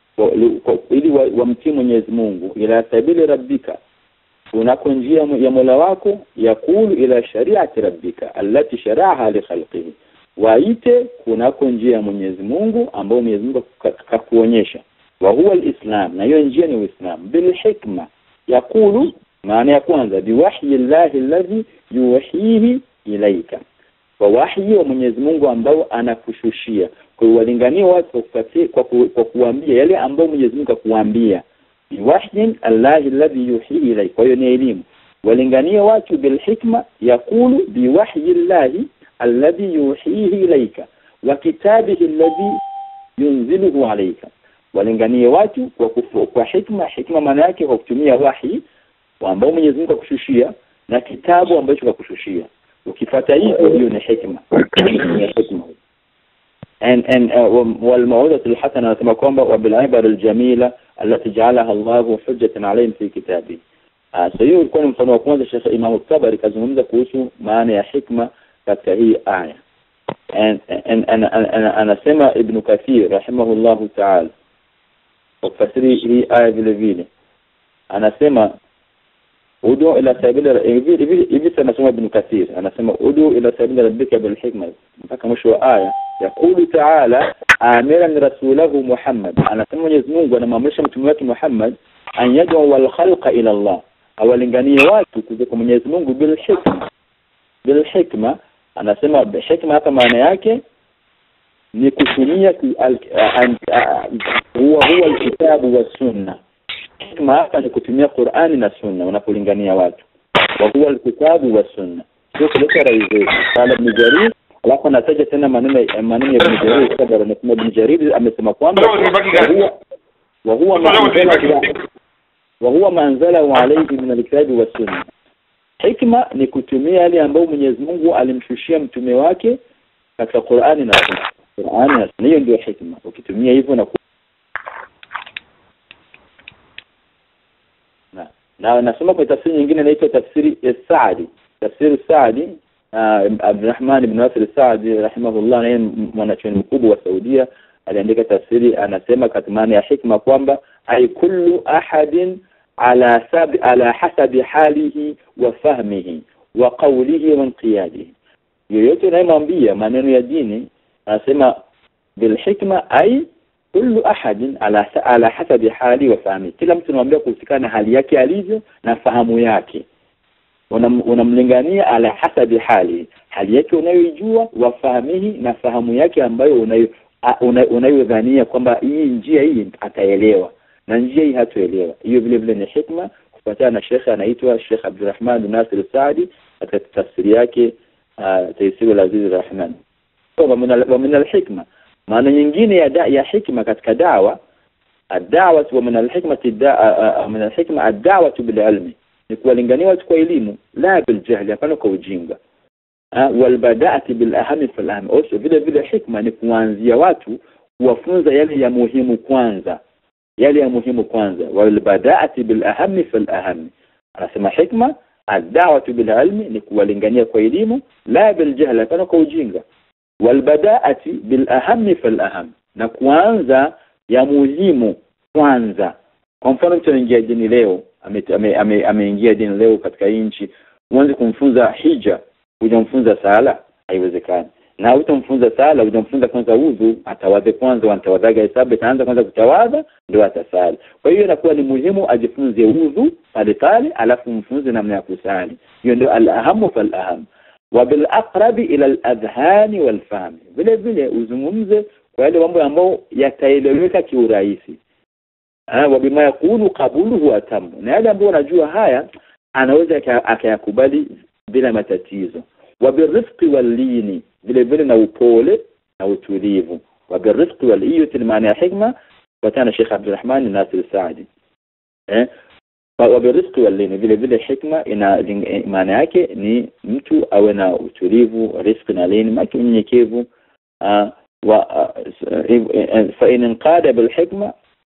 ili wamtii Mwenyezi Mungu, ila sabili rabbika, kunako njia ya Mola wako, yakulu ila shari'ati rabbika allati shara'aha li khalqihi, waite kunako njia ya Mwenyezi Mungu ambao Mwenyezi Mungu akakuonyesha, wa huwa alislam, na hiyo njia ni Uislamu. Bil hikma, yakulu maana ya kwanza biwahyi Allahi alladhi yuhihi ilaika, wa wahyi wa Mwenyezi Mungu ambao anakushushia. Kwa walingania watu kwa kwa kuambia yale ambao Mwenyezi Mungu akakuambia, biwahyin Allahi alladhi yuhihi ilaika. Kwa hiyo ni elimu. Walingania watu bil hikma, yakulu biwahyi Allahi alladhi yuhihi ilaika wa kitabihi alladhi yunziluhu alayka. Walingania watu kwa kufu, kwa hikma. Hikma maana yake kwa kutumia wahi ambao Mwenyezi Mungu akushushia na kitabu ambacho kakushushia. Ukifuata hivyo, hiyo ni hikma. Ni hikma. and and wal mau'izatu al hasana, nasema kwamba wa bil ibara al jamila allati ja'alaha Allahu hujjatan alayhim fi kitabi. So hiyo ilikuwa ni mfano wa kwanza. Sheikh Imam Tabari kazungumza kuhusu maana ya hikma katika hii aya. and and anasema Ibn Kathir rahimahullahu ta'ala kwa tafsiri hii aya vile vile, anasema udu ila sabila hivi hivi hivi tunasoma Ibn Kathir anasema udu ila sabila rabbika bil hikma mpaka mwisho wa aya. Yaqulu ta'ala amiran rasulahu Muhammad, anasema Mwenyezi Mungu anamwamrisha mtume wake Muhammad an yad'u wal khalqa ila Allah, awalinganie watu kuja kwa Mwenyezi Mungu bil hikma. Bil hikma anasema hikma hapa maana yake ni kutumia huwa huwa alkitabu wa sunna. Hikma hapa ni kutumia Qur'ani na sunna unapolingania watu. Wa huwa alkitabu wa sunna. Sio kuleta rai kala Ibn Jarir, alafu anataja tena maneno maneno ya Ibn Jarir kabla na Ibn Jarir amesema kwamba wa huwa manzala wa huwa manzala alayhi min alkitabi wa sunna. Hikma ni kutumia yale ambayo Mwenyezi Mungu alimshushia mtume wake katika Qur'ani na sunna. Qur'ani na hiyo ndio hikma. Ukitumia hivyo na na na nasoma kwa tafsiri nyingine inaitwa tafsiri As-Sa'di. Tafsiri As-Sa'di, Abdurrahman ibn Nasir As-Sa'di rahimahullah, ni mwanachuoni mkubwa wa Saudia, aliandika tafsiri, anasema katika maana ya hikma kwamba ay kullu ahadin ala sab ala hasabi halihi wa fahmihi wa qawlihi wa inqiyadihi. Yoyote anayemwambia maneno ya dini anasema bil hikma ay kullu ahadin ala ala hasabi hali wa fahmi, kila mtu anamwambia kuhusikana hali yake alivyo na fahamu yake. Unamlingania ala hasabi hali, hali yake unayojua, wa fahmihi, na fahamu yake ambayo unayo unayodhania kwamba hii njia hii ataelewa na njia hii hataelewa. Hiyo vile vile ni hikma, kufuatana na Sheikh anaitwa Sheikh Abdurrahman bin Nasir Saadi katika tafsiri yake Taysir al-Aziz ar-Rahman. Kwa maana min al-hikma, maana nyingine ya da, ya hikma katika da'wa, ad-da'wa wa min al-hikmati min al-hikma ad-da'wa bil ilmi, ni kuwalingania watu kwa elimu, la bil jahli, hapana kwa ujinga. Wal bada'ati bil ahami fil aham, also vile vile hikma ni kuanzia watu kuwafunza yale ya muhimu kwanza, yale ya muhimu kwanza. Wal bada'ati bil ahami fil aham, anasema hikma ad-da'watu bil ilmi ni kuwalingania kwa elimu, la bil jahli, hapana kwa ujinga. Wal bada'ati bil ahami fil aham, na kuanza ya muhimu kwanza. Kwa mfano mtu anaingia dini leo, ameingia ame, ame dini leo katika nchi, uanze kumfunza hija, hujamfunza sala, haiwezekani. Na utamfunza sala, hujamfunza kwanza udhu, atawadhe kwanza, atawadhaga hesabu, ataanza kwanza kutawadha ndio atasali. Kwa hiyo inakuwa ni muhimu ajifunze udhu pale pale, alafu mfunze namna ya kusali. Hiyo ndio al-ahamu fal-aham. Wa bil aqrabi ila al-adhhani wal-fahm, vile vile uzungumze kwa yale mambo ambayo yataeleweka kiurahisi. Ah, wa bima yakunu qabuluhu atamu, na yale ambayo unajua haya anaweza akayakubali bila matatizo. Wa birifqi wal-lini, vile vile na upole na utulivu. Wa birifqi wal-iyati, maana ya hikma watana Sheikh Abdurrahman Nasir Saadi. Eh, wa birifqi wal-lini, vile vile hikma ina maana yake ni mtu awe na utulivu, rifqi na lini, maki unyenyekevu. Ah, wa fa in qada bil hikma,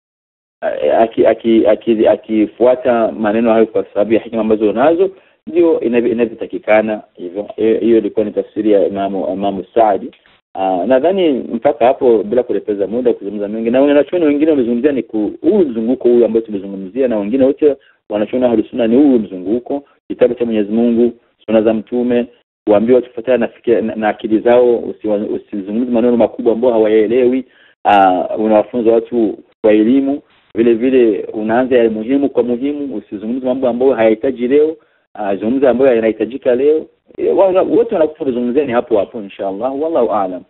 aki aki akifuata maneno hayo kwa sababu ya hikma ambazo unazo, ndio inavyotakikana hivyo. Hiyo ilikuwa ni tafsiri ya Imam Imam Saadi. Nadhani mpaka hapo bila kupoteza muda kuzungumza mengi, na wanachuoni wengine wamezungumzia ni huu mzunguko huu ambao tumezungumzia, na wengine wote wanachuoni wa sunna ni huu mzunguko, kitabu cha Mwenyezi Mungu, sunna za mtume, waambiwa tufuatane na, na, na akili zao, usizungumze maneno makubwa ambayo hawaelewi. Unawafunza watu kwa elimu, vile vile unaanza ya muhimu kwa muhimu, usizungumze mambo ambayo hayahitaji leo, zungumza ambayo yanahitajika leo. Wote wanakufundishwa ni hapo hapo inshallah, wallahu aalam.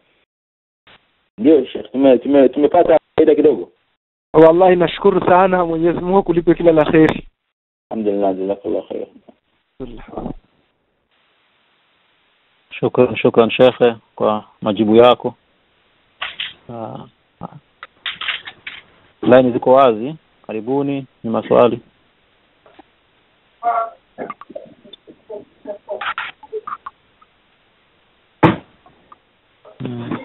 Ndio Sheikh, tume tumepata faida kidogo. Wallahi nashukuru sana, Mwenyezi Mungu kulipe kila la khair. Alhamdulillah, jazakallahu khair. Shukran, shukran Sheikh kwa majibu yako. Ah, line ziko wazi, karibuni, ni maswali. Hmm.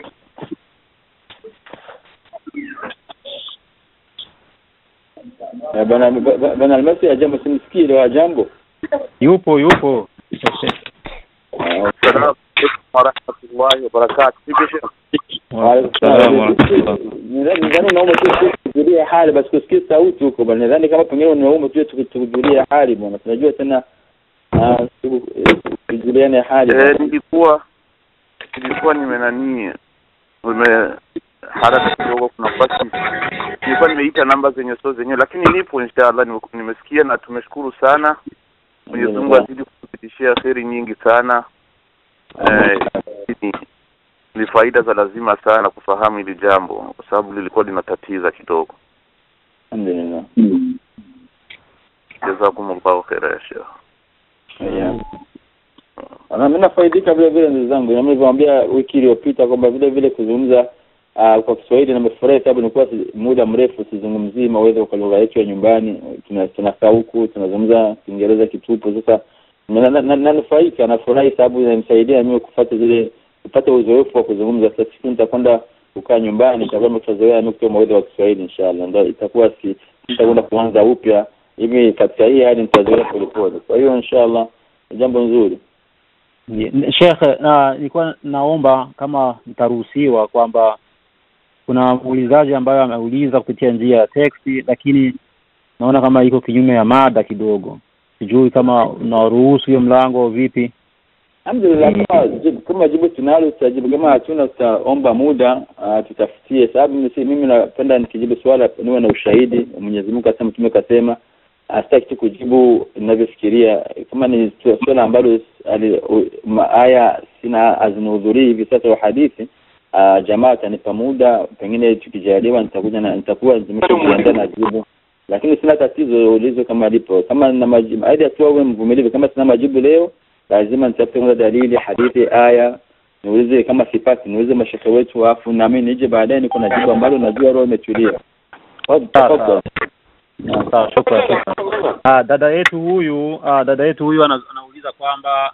Bana bana almasi ya jambo, simsikii ile jambo. Yupo yupo. Assalamu alaykum wa rahmatullahi wa barakatuh. Wa alaykum assalam wa rahmatullahi. Ndio naomba tu hali basi kusikia sauti huko bwana. Nadhani kama pengine ni waume tuje tukujulia hali bwana. Tunajua tena ah tukujuliane hali. Eh, nilikuwa nilikuwa nimenani nime haraka kidogo kuna nafasi. Nilikuwa nimeita namba zenye sio zenyewe lakini nipo inshallah nimesikia na tumeshukuru sana. Mwenyezi Mungu azidi kutupitishia kheri nyingi sana. Eh, ni faida za lazima sana kufahamu hili jambo kwa sababu lilikuwa linatatiza kidogo. Alhamdulillah. Jazakumullahu khairan Sheikh. Yeah. Ana mimi nafaidika vile vile ndugu zangu. Nimemwambia wiki iliyopita kwamba vile vile kuzungumza uh, kwa Kiswahili nimefurahi sababu nilikuwa muda mrefu sizungumzii maweza kwa lugha yetu ya nyumbani. Tunakaa huku tunazungumza Kiingereza kitupu. Sasa nanufaika na furahi sababu inanisaidia mimi kufuata zile kupata uzoefu wa kuzungumza. Sasa siku nitakwenda kukaa nyumbani nitakuwa nimeshazoea nukta maweza wa Kiswahili inshallah. Ndio itakuwa si nitakwenda kuanza upya hivi katika hii hadi nitazoea polepole. Kwa hiyo inshallah jambo nzuri. Sheikh, na nilikuwa naomba kama nitaruhusiwa kwamba kuna muulizaji ambaye ameuliza kupitia njia ya text lakini naona kama iko kinyume ya mada kidogo. Sijui kama unaruhusu hiyo mlango au vipi? Alhamdulillah, kama jibu tunalo tutajibu, kama hatuna tutaomba muda uh, tutafutie sababu mimi mimi napenda nikijibu swala niwe na ushahidi. Mwenyezi Mungu asema mtume kasema asitaki kujibu ninavyofikiria. Kama ni swala ambalo aya sina azinudhuri hivi sasa wa hadithi uh, jamaa tanipa muda pengine tukijaliwa nitakuja na nitakuwa nimeshajiandaa na jibu. Lakini sina tatizo ulizo kama lipo. Kama na majibu aidha tu wewe mvumilivu, kama sina majibu leo lazima nitafute moja dalili hadithi aya niulize, kama sipati niulize mashekhe wetu afu na mimi nije baadaye niko na jibu ambalo najua roho imetulia. Sawa sawa, shukrani. Ah, dada yetu huyu ah, dada yetu huyu anauliza kwamba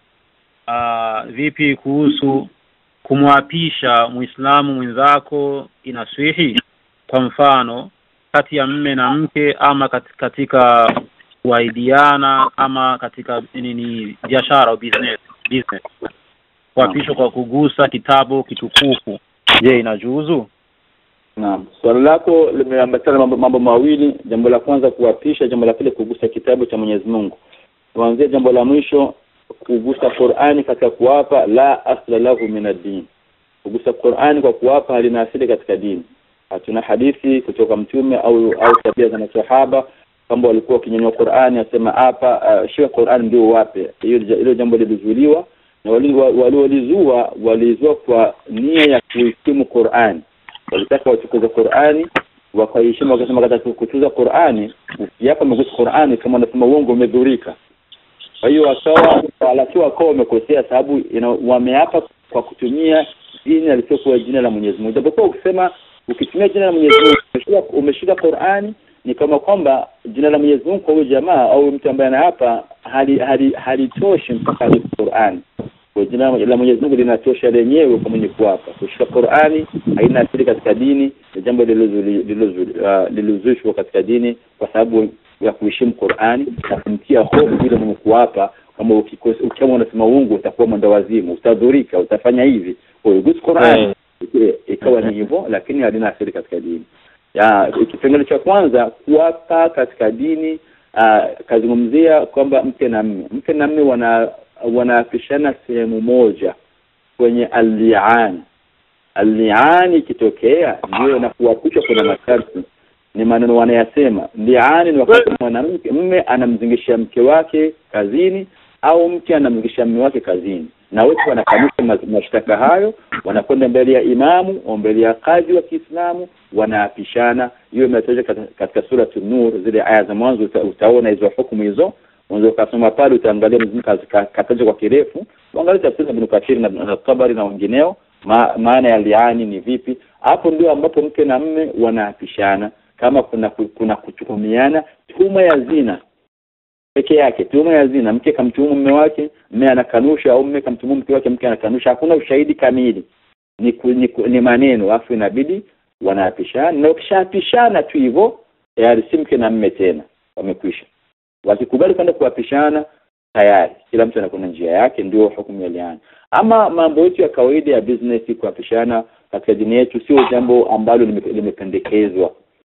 ah, vipi kuhusu kumwapisha Muislamu mwenzako inaswihi, kwa mfano kati ya mme na mke ama katika kuaidiana ama katika nini biashara au business business kuapishwa kwa kugusa kitabu kitukufu, je inajuzu? Naam, swali lako limeambatana mambo, mambo mawili. Jambo la kwanza kuapisha, jambo la pili kugusa kitabu cha Mwenyezi Mungu. Tuanzie jambo la mwisho, kugusa Qur'ani katika kuapa, la asla lahu min ad-din. Kugusa Qur'ani kwa kuapa halina asili katika dini. Hatuna hadithi kutoka mtume au au tabia za maswahaba kwamba walikuwa wakinyanyua Qur'ani asema hapa uh, shika Qur'ani ndio wape. Hiyo hilo jambo lilizuiliwa na waliolizua walizua kwa nia ya kuheshimu Qur'ani. Walitaka watukuze Qur'ani wakaheshimu, wakasema katika kutukuza Qur'ani ukiapa mgusa Qur'ani kama unasema uongo umedhurika. Kwa hiyo wakawa walakiwa kwa wamekosea sababu wameapa kwa kutumia jina lisilokuwa jina la Mwenyezi Mungu. Japokuwa ukisema ukitumia jina la Mwenyezi Mungu umeshika Qur'ani ni kama kwamba jina la Mwenyezi Mungu kwa huyo jamaa au mtu ambaye anaapa hali hali halitoshi mpaka ni Qur'ani. Kwa jina la Mwenyezi Mungu linatosha lenyewe kwa mwenye kuapa. Kushika Qur'ani haina asili katika dini, ni jambo lililozushwa katika dini kwa sababu ya kuheshimu Qur'ani na kumtia hofu bila mwenye kuapa kama ukikosa ukiamua unasema uongo utakuwa mwendawazimu, utadhurika, utafanya hivi. Kwa hiyo kugusa Qur'ani ikawa ni hivyo lakini halina asili katika dini. Ya kipengele cha kwanza kuapa katika dini uh, kazungumzia kwamba mke na mume mke na mume wana wanaapishana sehemu moja kwenye al-li'an. Al-li'an ikitokea ndio na kuapishwa kuna masharti, ni maneno wanayasema. Li'an ni wakati mwanamke mume anamzingishia mke wake kazini au mke anamzingishia mume wake kazini na wote wanakanusha mashtaka hayo, wanakwenda mbele ya imamu au mbele ya kadhi wa Kiislamu wanaapishana. Hiyo imetajwa katika sura An-Nur, zile aya za mwanzo utaona hizo hukumu hizo. Unaweza kusoma pale utaangalia mzungu kataja kwa kirefu, uangalie tafsiri Ibn Kathir na Tabari na wengineo ma, maana ya liani ni vipi. Hapo ndio ambapo mke na mume wanaapishana kama kuna kuna kutuhumiana tuhuma ya zina peke yake, tuhuma ya zina, mke kamtuhumu mume wake, mume anakanusha au mume kamtuhumu mke wake, mke anakanusha, hakuna ushahidi kamili, ni ku, ni, ku, ni maneno, afu inabidi wanaapishana. Na ukishapishana tu hivyo tayari si mke na mume tena, wamekwisha. Wakikubali kwenda kuapishana tayari kila mtu anakuwa njia yake, ndio hukumu ya liani. Ama mambo yetu ya kawaida ya business kuapishana katika dini yetu sio jambo ambalo limependekezwa.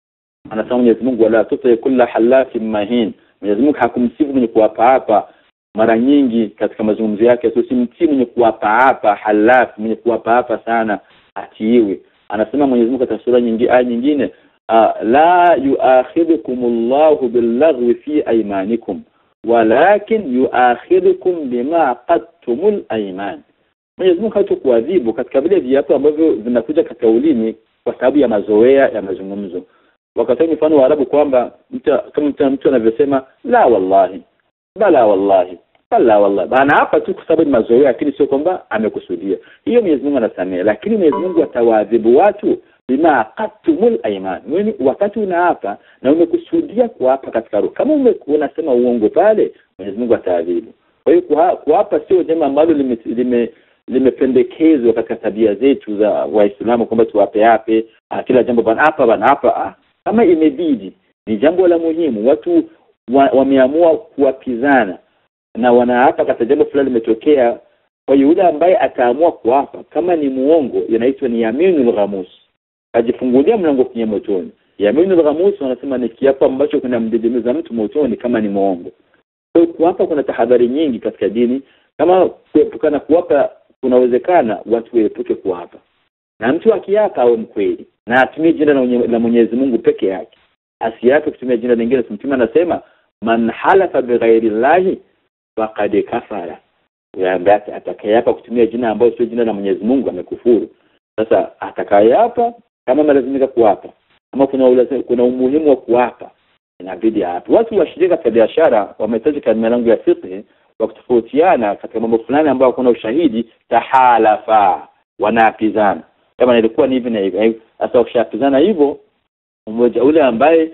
anasema Mwenyezi Mungu wala tuti kulla halafin mahin. Mwenyezi Mungu hakumsifu mwenye kuapa hapa mara nyingi katika mazungumzo yake, sio simtii mwenye kuapa hapa halaf, mwenye kuapa hapa sana atiiwe. Anasema Mwenyezi Mungu katika sura nyingine aya nyingine uh, la yu'akhidukumullahu billaghwi fi aymanikum walakin yu'akhidukum bima qadtumul ayman. Mwenyezi Mungu hatakuadhibu katika vile viapo ambavyo vinakuja katika ulimi kwa sababu ya mazoea ya mazungumzo. Wakati mfano wa Arabu kwamba mtu kama mtu, mtu anavyosema la wallahi, bala wallahi, bala wallahi, bana hapa tu kwa sababu mazoea, lakini sio kwamba amekusudia. Hiyo Mwenyezi Mungu anasamea, lakini Mwenyezi Mungu atawaadhibu watu bima qatumul ayman. Wewe wakati unaapa na umekusudia kuapa katika roho, kama unasema uongo pale, Mwenyezi Mungu ataadhibu. Kwa hiyo kuapa sio jambo ambalo lime, lime limependekezwa katika tabia zetu za Waislamu kwamba tuwape ape kila jambo bana hapa bana hapa. Kama imebidi, ni jambo la muhimu, watu wameamua wa kuapizana na wanaapa katika jambo fulani limetokea, kwa yule ambaye ataamua kuapa kama ni muongo, inaitwa ni yaminul ghamus, ajifungulia mlango kwenye motoni. Yaminul ghamus wanasema ni kiapo ambacho kinamdidimiza mtu motoni kama ni muongo. Kwa hiyo kuapa kuna tahadhari nyingi katika dini. Kama kuepukana kuapa, kunawezekana watu waepuke kuapa, na mtu akiapa awe mkweli na atumie jina la Mwenyezi Mungu peke yake, asiape kutumia jina lingine. Mtume anasema man halafa bighairi llahi faqad kafara, yaani atakayeapa kutumia jina ambalo sio jina la Mwenyezi Mungu amekufuru. Sasa atakayeapa kama malazimika kuapa, kama kuna kuna umuhimu wa kuapa, inabidi aapa. Watu washirika katika biashara wametaja katika milango ya fiqh wakitofautiana katika mambo fulani ambayo kuna ushahidi, tahalafa, wanaapizana kama ilikuwa ni hivi na hivi. Sasa ukishapizana hivyo, mmoja ule ambaye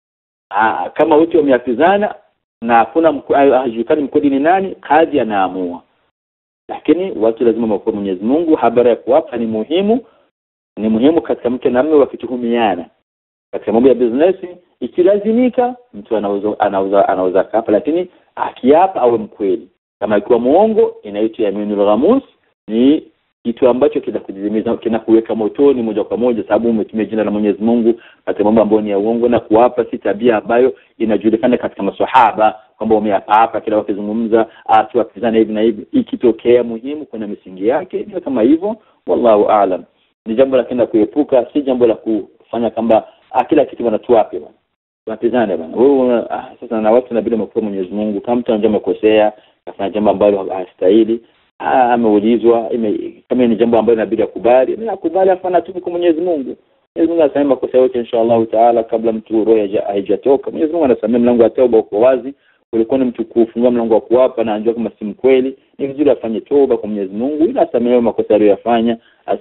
aa, kama wote wameapizana na hakuna hajulikani mkodi ni nani, kadhi anaamua. Lakini watu lazima wamkubali Mwenyezi Mungu. Habari ya kuapa ni muhimu, ni muhimu katika mke na mume wakituhumiana katika mambo ya business. Ikilazimika mtu anauza anauza anauza kapa, lakini akiapa awe mkweli. Kama ikiwa muongo, inaitwa yaminul ghamus, ni kitu ambacho kinakudidimiza, kinakuweka motoni moja kwa moja, sababu umetumia jina la Mwenyezi Mungu katika mambo ambayo ni ya uongo. Na kuapa si tabia ambayo inajulikana katika maswahaba kwamba wameapa hapa kila wakizungumza atuapizana hivi na hivi. Ikitokea muhimu kuna misingi yake, ndio kama hivyo. Wallahu aalam. Ni jambo la kenda kuepuka, si jambo la kufanya kamba kila kitu wanatuape bwana, tunapizana bwana. Wewe sasa na watu inabidi mkuu Mwenyezi Mungu, kama mtu anajua amekosea, kafanya jambo ambalo hastahili, ameulizwa, kama ni jambo ambalo inabidi akubali, mimi nakubali, afana tu kwa Mwenyezi Mungu. Mwenyezi Mungu anasema makosa yote inshallah taala kabla mtu roho haijatoka. Mwenyezi Mungu anasema mlango wa toba uko wazi. Kulikuwa ni mtu kufungua mlango wa kuapa na anajua kama si mkweli, ni vizuri afanye toba kwa Mwenyezi Mungu ili asamehewe makosa aliyofanya,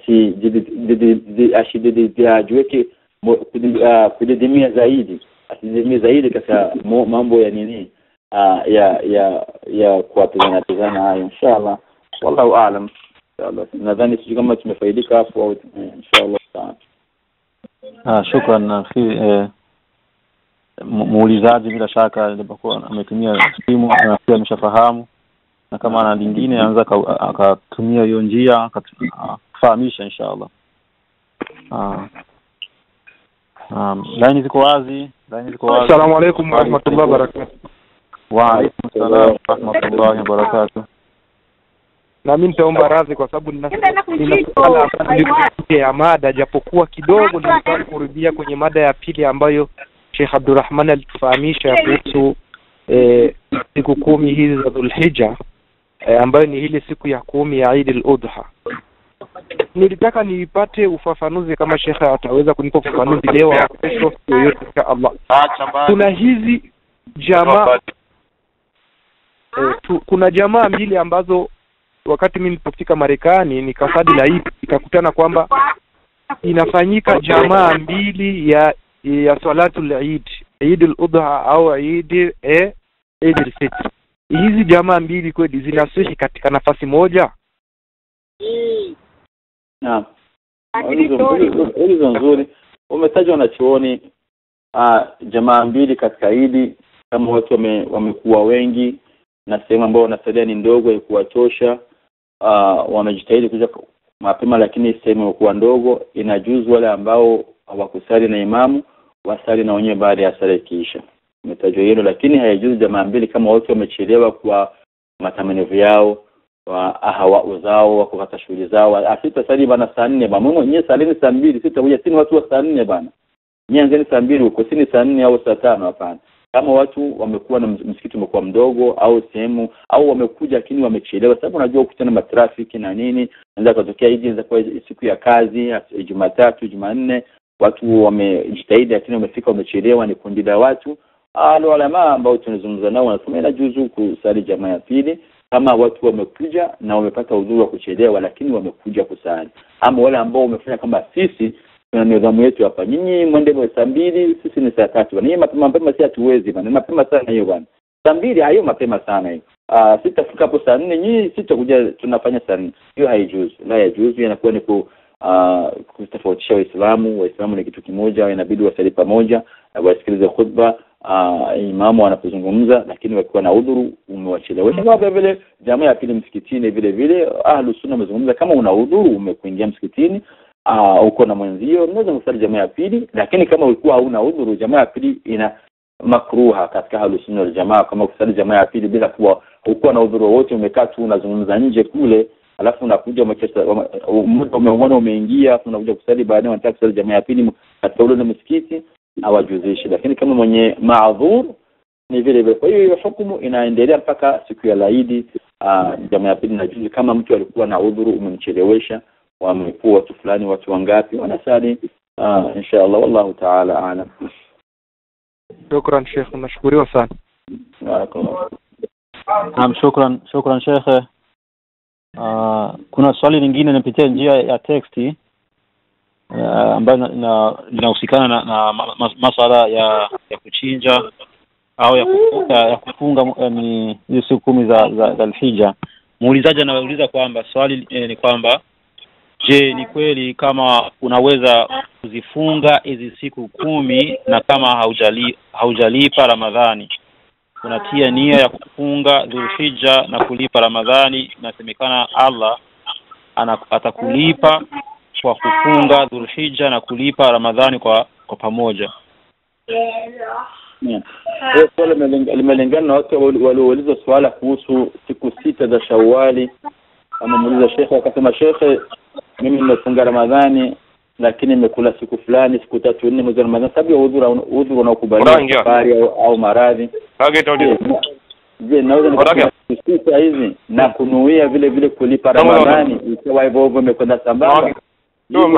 asijididi ashididi ajiweke kudidimia zaidi, asididimia zaidi katika mambo ya nini uh, ya ya ya kuapizana pizana hayo inshallah. Wallahu aalam. Inshallah nadhani sisi kama tumefaidika hapo au inshallah taala. Ah, shukran na eh, muulizaji bila shaka alipokuwa ametumia simu na pia ameshafahamu, na kama ana lingine anza akatumia hiyo njia akafahamisha inshallah. Ah Um, laini ziko wazi, laini ziko wazi. Assalamu alaykum wa rahmatullahi wa barakatuh. Wa alaykum assalam wa rahmatullahi wa barakatuh. Na mimi nitaomba radhi kwa sababu nina swala ya mada, japokuwa kidogo nilitaka kurudia kwenye mada ya pili ambayo Sheikh Abdurrahman alitufahamisha kuhusu eh, siku kumi hizi za Dhulhijja, eh, ambayo ni ile siku ya kumi ya Eid al-Adha. Nilitaka nipate ufafanuzi kama Sheikh ataweza kunipa ufafanuzi leo au kesho yoyote insha Allah. Kuna hizi jamaa eh, tu, kuna jamaa mbili ambazo wakati mimi nilipofika Marekani nikasadi la hii nikakutana kwamba inafanyika jamaa mbili ya ya salatul Eid, Eid al-Adha au Eid eh Eid al-Fitr. Hizi jamaa mbili kweli zinasihi katika nafasi moja? Naam. Hizo nzuri. Umetajwa wanachuoni ah jamaa mbili katika Eid, kama watu wame, wamekuwa wengi na sehemu ambayo wanasalia ni ndogo ya kuwatosha, ah wamejitahidi kuja mapema, lakini sehemu imekuwa ndogo, inajuzu wale ambao hawakusali na imamu wasali na wenyewe baada ya sala ikiisha. Umetajwa hilo, lakini haijuzu jamaa mbili kama wote wamechelewa kwa matamanio yao wa ahawau zao wako katika shughuli zao. Afita sali bana saa nne bana. Mungu nyenye salini saa mbili sitakuja sini watu wa saa nne bana. Nyenye saa mbili uko sini saa nne au saa tano hapana. Kama watu wamekuwa na msikiti umekuwa mdogo au sehemu au wamekuja lakini wamechelewa, sababu unajua ukutana na traffic na nini, inaweza kutokea hizi za kwa siku ya kazi, Jumatatu, Jumanne, watu wamejitahidi lakini wamefika wamechelewa, ni kundi la watu. Wale walama ambao tunazungumza nao wanasema inajuzu kusali jamaa ya pili kama watu wamekuja na wamepata udhuru wa kuchelewa lakini wamekuja kusali. Ama wale ambao wamefanya kama sisi tuna nidhamu yetu hapa, nyinyi mwende saa mbili, sisi ni saa tatu. Nyinyi mapema mapema si hatuwezi bana. Mapema sana hiyo bana. Saa mbili hayo mapema sana hiyo. Ah sitafika hapo saa nne, nyinyi sitakuja tunafanya saa nne. Hiyo haijuzu. La yajuzu, inakuwa ni ku uh, kutofautisha Waislamu. Waislamu ni kitu kimoja, inabidi wasali pamoja, wasikilize khutba uh, imamu anapozungumza, lakini wakiwa na udhuru umewachelewesha. Kama vile vile jamaa ya pili msikitini vile vile ahlus sunna wamezungumza kama una udhuru umekuingia msikitini ah uh, uko na mwenzio unaweza kusali jamaa ya pili, lakini kama ulikuwa hauna udhuru jamaa ya pili ina makruha katika ahlus sunna wal jamaa, kama kusali jamaa ya pili bila kuwa uko na udhuru wote, umekaa tu unazungumza nje kule, alafu unakuja umecheza muda umeona umeingia unakuja kusali baadaye unataka kusali jamaa ya pili katika ule msikiti hawajuzishi. Lakini kama mwenye maadhur ni vile vile. Kwa hiyo hiyo hukumu inaendelea mpaka siku ya Eid. Uh, jamaa ya pili na juzi kama mtu alikuwa na udhuru umemchelewesha, wamekuwa watu fulani watu wangapi wanasali uh, inshallah wallahu ta'ala a'lam. Shukran Sheikh, nashukuriwa sana. Barakallahu. Naam, shukran, shukran Sheikh. Uh, kuna swali lingine nipitia njia ya texti uh, ambayo linahusikana na, na masuala ya ya kuchinja au ya kufunga, ya kufunga ni hizo siku kumi za za, za Al-Hijja. Muulizaji anauliza kwamba swali eh, ni kwamba je, ni kweli kama unaweza kuzifunga hizi siku kumi na kama haujali haujalipa Ramadhani unatia nia ya kufunga Dhulhijja na kulipa Ramadhani, nasemekana Allah atakulipa kwa kufunga Dhulhijja na kulipa Ramadhani kwa kwa pamoja? Yeah. Hiyo swali limelingana na watu waliouliza swala kuhusu siku sita za Shawwali. Kama muuliza Sheikh akasema Sheikh, mimi nimefunga Ramadhani lakini nimekula siku fulani siku tatu nne mwezi wa Ramadhani, sababu ya udhuru udhuru unaokubaliwa safari au, au maradhi. Je, naweza nikafanya siku hizi na kunuia vile vile kulipa Ramadhani ikiwa hivyo hivyo imekwenda sambamba? Ndio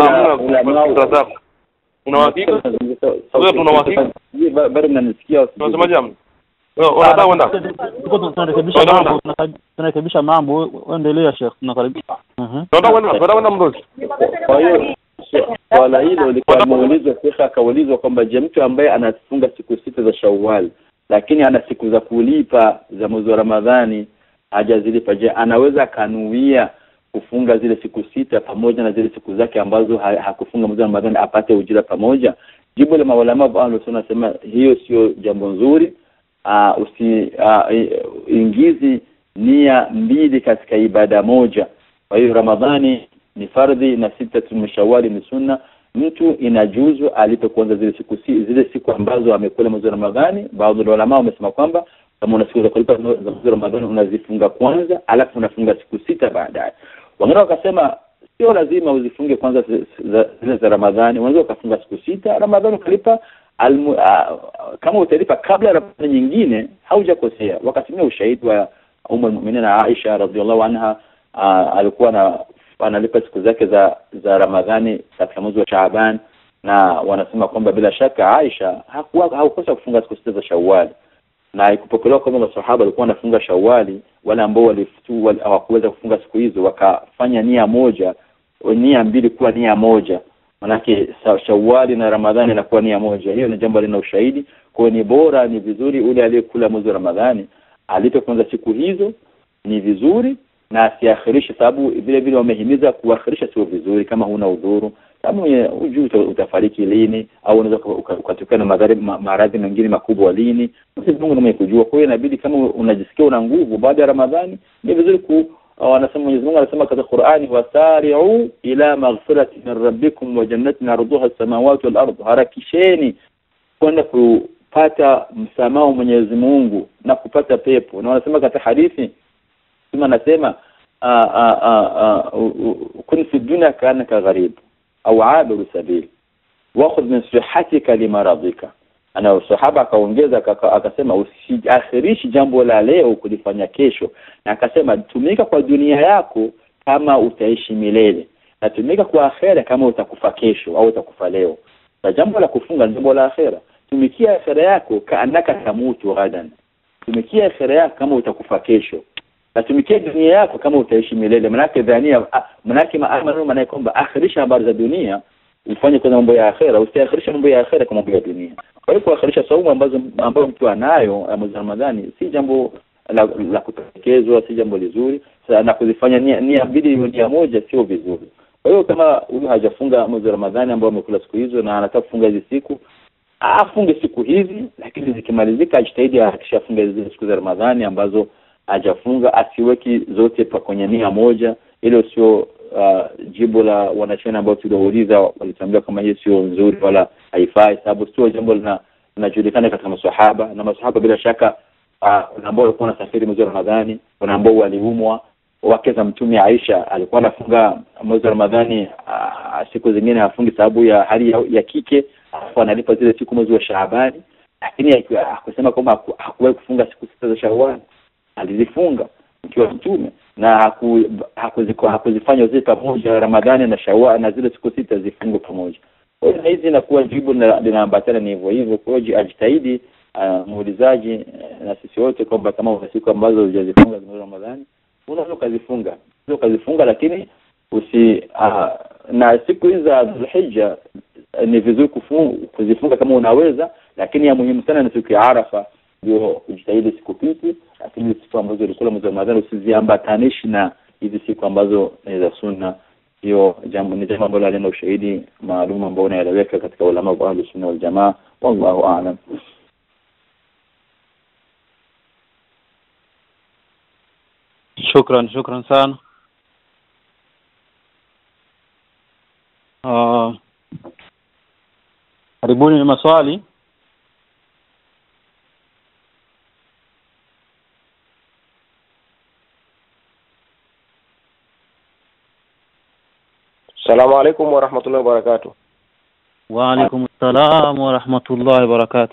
maana una hakika sasa tuna hakika bado mnanisikia unasema jamu unataka kwenda tuko tunarekebisha mambo tunarekebisha mambo endelea Sheikh tunakaribisha mhm unataka kwenda unataka kwenda mdozi. Kwa hiyo swala hilo lilikuwa muulizwa Sheikh akaulizwa kwamba je, mtu ambaye anafunga siku sita za Shawwal lakini ana siku za kulipa za mwezi wa Ramadhani hajazilipa, je anaweza kanuia kufunga zile siku sita pamoja na zile siku zake ambazo ha, hakufunga mwezi wa Ramadhani apate ujira pamoja? Jibu la maulama wao tunasema hiyo sio jambo nzuri. Uh, usi uh, ingizi nia mbili katika ibada moja. Kwa hiyo Ramadhani ni fardhi na sita tumshawali ni sunna. Mtu inajuzu alipe kwanza zile siku zile siku ambazo amekula mwezi wa Ramadhani. Baadhi ya ulama wamesema kwamba kama una siku za kulipa za mwezi wa Ramadhani unazifunga kwanza alafu unafunga siku sita baadaye. Wengine wakasema sio lazima uzifunge kwanza zile za Ramadhani, unaweza kufunga siku sita Ramadhani ukalipa almu, uh, kama utalipa kabla Ramadhani nyingine haujakosea. Wakatumia ushahidi wa Ummul Mu'minin Aisha radhiallahu anha, uh, alikuwa na analipa siku zake za za Ramadhani katika mwezi wa Shaaban, na wanasema kwamba bila shaka Aisha hakuwa haukosa kufunga siku sita za Shawwal, na ikupokelewa kwamba masahaba walikuwa wanafunga Shawwali, wale ambao walifutu hawakuweza kufunga siku hizo wakafanya nia moja, nia mbili kuwa nia moja, manake Shawwali na Ramadhani inakuwa nia moja. Hiyo ni jambo lina ushahidi. Kwa ni bora, ni vizuri ule aliyekula mwezi wa Ramadhani alipe kwanza siku hizo, ni vizuri, na asiakhirishe, sababu vile vile wamehimiza kuakhirisha sio vizuri kama huna udhuru, sababu hujui utafariki lini au unaweza ukatokana na maradhi mengine makubwa lini, Mwenyezi Mungu ndiye kujua. Kwa hiyo inabidi kama unajisikia una nguvu baada ya Ramadhani ni vizuri ku wanasema Mwenyezi Mungu anasema katika Qur'ani, wasari'u ila maghfiratin min rabbikum wa jannatin 'arduha as-samawati wal ardu, harakisheni kwenda kupata msamaha wa Mwenyezi Mungu na kupata pepo. Na wanasema katika hadithi kama anasema kun fi dunya kanaka gharib au abiru sabil wakhudh min sihatika limaradika. Ana sahaba akaongeza akasema usiakhirishi jambo la leo kulifanya kesho, na akasema tumika kwa dunia yako kama utaishi milele, na tumika kwa akhera kama utakufa kesho au utakufa leo. Na jambo la kufunga jambo la akhera, tumikia akhera yako kaanaka tamutu ghadan, tumikia akhera yako kama utakufa kesho, na tumikia dunia yako kama utaishi milele. Manake dhania manake maana maana kwamba akhirisha habari za dunia ufanye kwa mambo ya akhera, usiakhirisha mambo ya akhera kwa mambo ya dunia. Kwa hiyo kuakhirisha saumu ambazo ambayo mtu anayo mwezi wa Ramadhani si jambo la, la kutekelezwa, si jambo lizuri, na kuzifanya nia, nia mbili nia moja sio vizuri. Kwa hiyo kama huyu hajafunga mwezi wa Ramadhani ambao amekula siku hizo na anataka kufunga hizo siku, afunge siku hizi, lakini zikimalizika ajitahidi akishafunga hizo siku za Ramadhani ambazo hajafunga, asiweki zote pa kwenye nia moja. Ile sio uh, jibu la wanachana ambao tuliouliza, walitambua kama hiyo sio nzuri wala haifai, sababu sio jambo lina linajulikana katika maswahaba, na maswahaba bila shaka uh, ambao walikuwa wanasafiri mwezi wa Ramadhani, wana ambao waliumwa. Wake za Mtume Aisha alikuwa anafunga mwezi wa Ramadhani, uh, siku zingine hafungi sababu ya hali ya, ya kike, alafu analipa zile siku mwezi wa Shaabani, lakini hakusema kwamba hakuwahi kufunga siku sita za Shawwal, alizifunga mkiwa Mtume, na haku, hakuziko hakuzifanya zile pamoja Ramadhani na Shawwal, na zile siku sita zifungwe pamoja. Kwa hiyo hizi inakuwa jibu linaambatana ni hivyo hivyo. Kwa hiyo ajitahidi uh, muulizaji uh, na sisi wote kwamba kama una siku ambazo hujazifunga za Ramadhani unaweza kuzifunga, unaweza kuzifunga, lakini usi uh, na siku hizi za Dhulhijja uh, ni vizuri kufunga kuzifunga kama unaweza, lakini ya muhimu sana ni siku ya Arafa ndio ujitahidi siku piti, lakini siku ambazo ulikula mwezi wa Ramadhani usiziambatanishi na hizi siku ambazo ni za sunna. Hiyo jambo ni jambo ambalo lina ushahidi maalum ambao unaeleweka katika ulama wa Ahlus Sunna wal Jamaa. Wallahu a'lam. Shukran, shukran sana. Uh, karibuni na maswali. Assalamu alaykum wa rahmatullahi wa barakatuh. Wa alaykum assalam wa rahmatullahi wa barakatuh.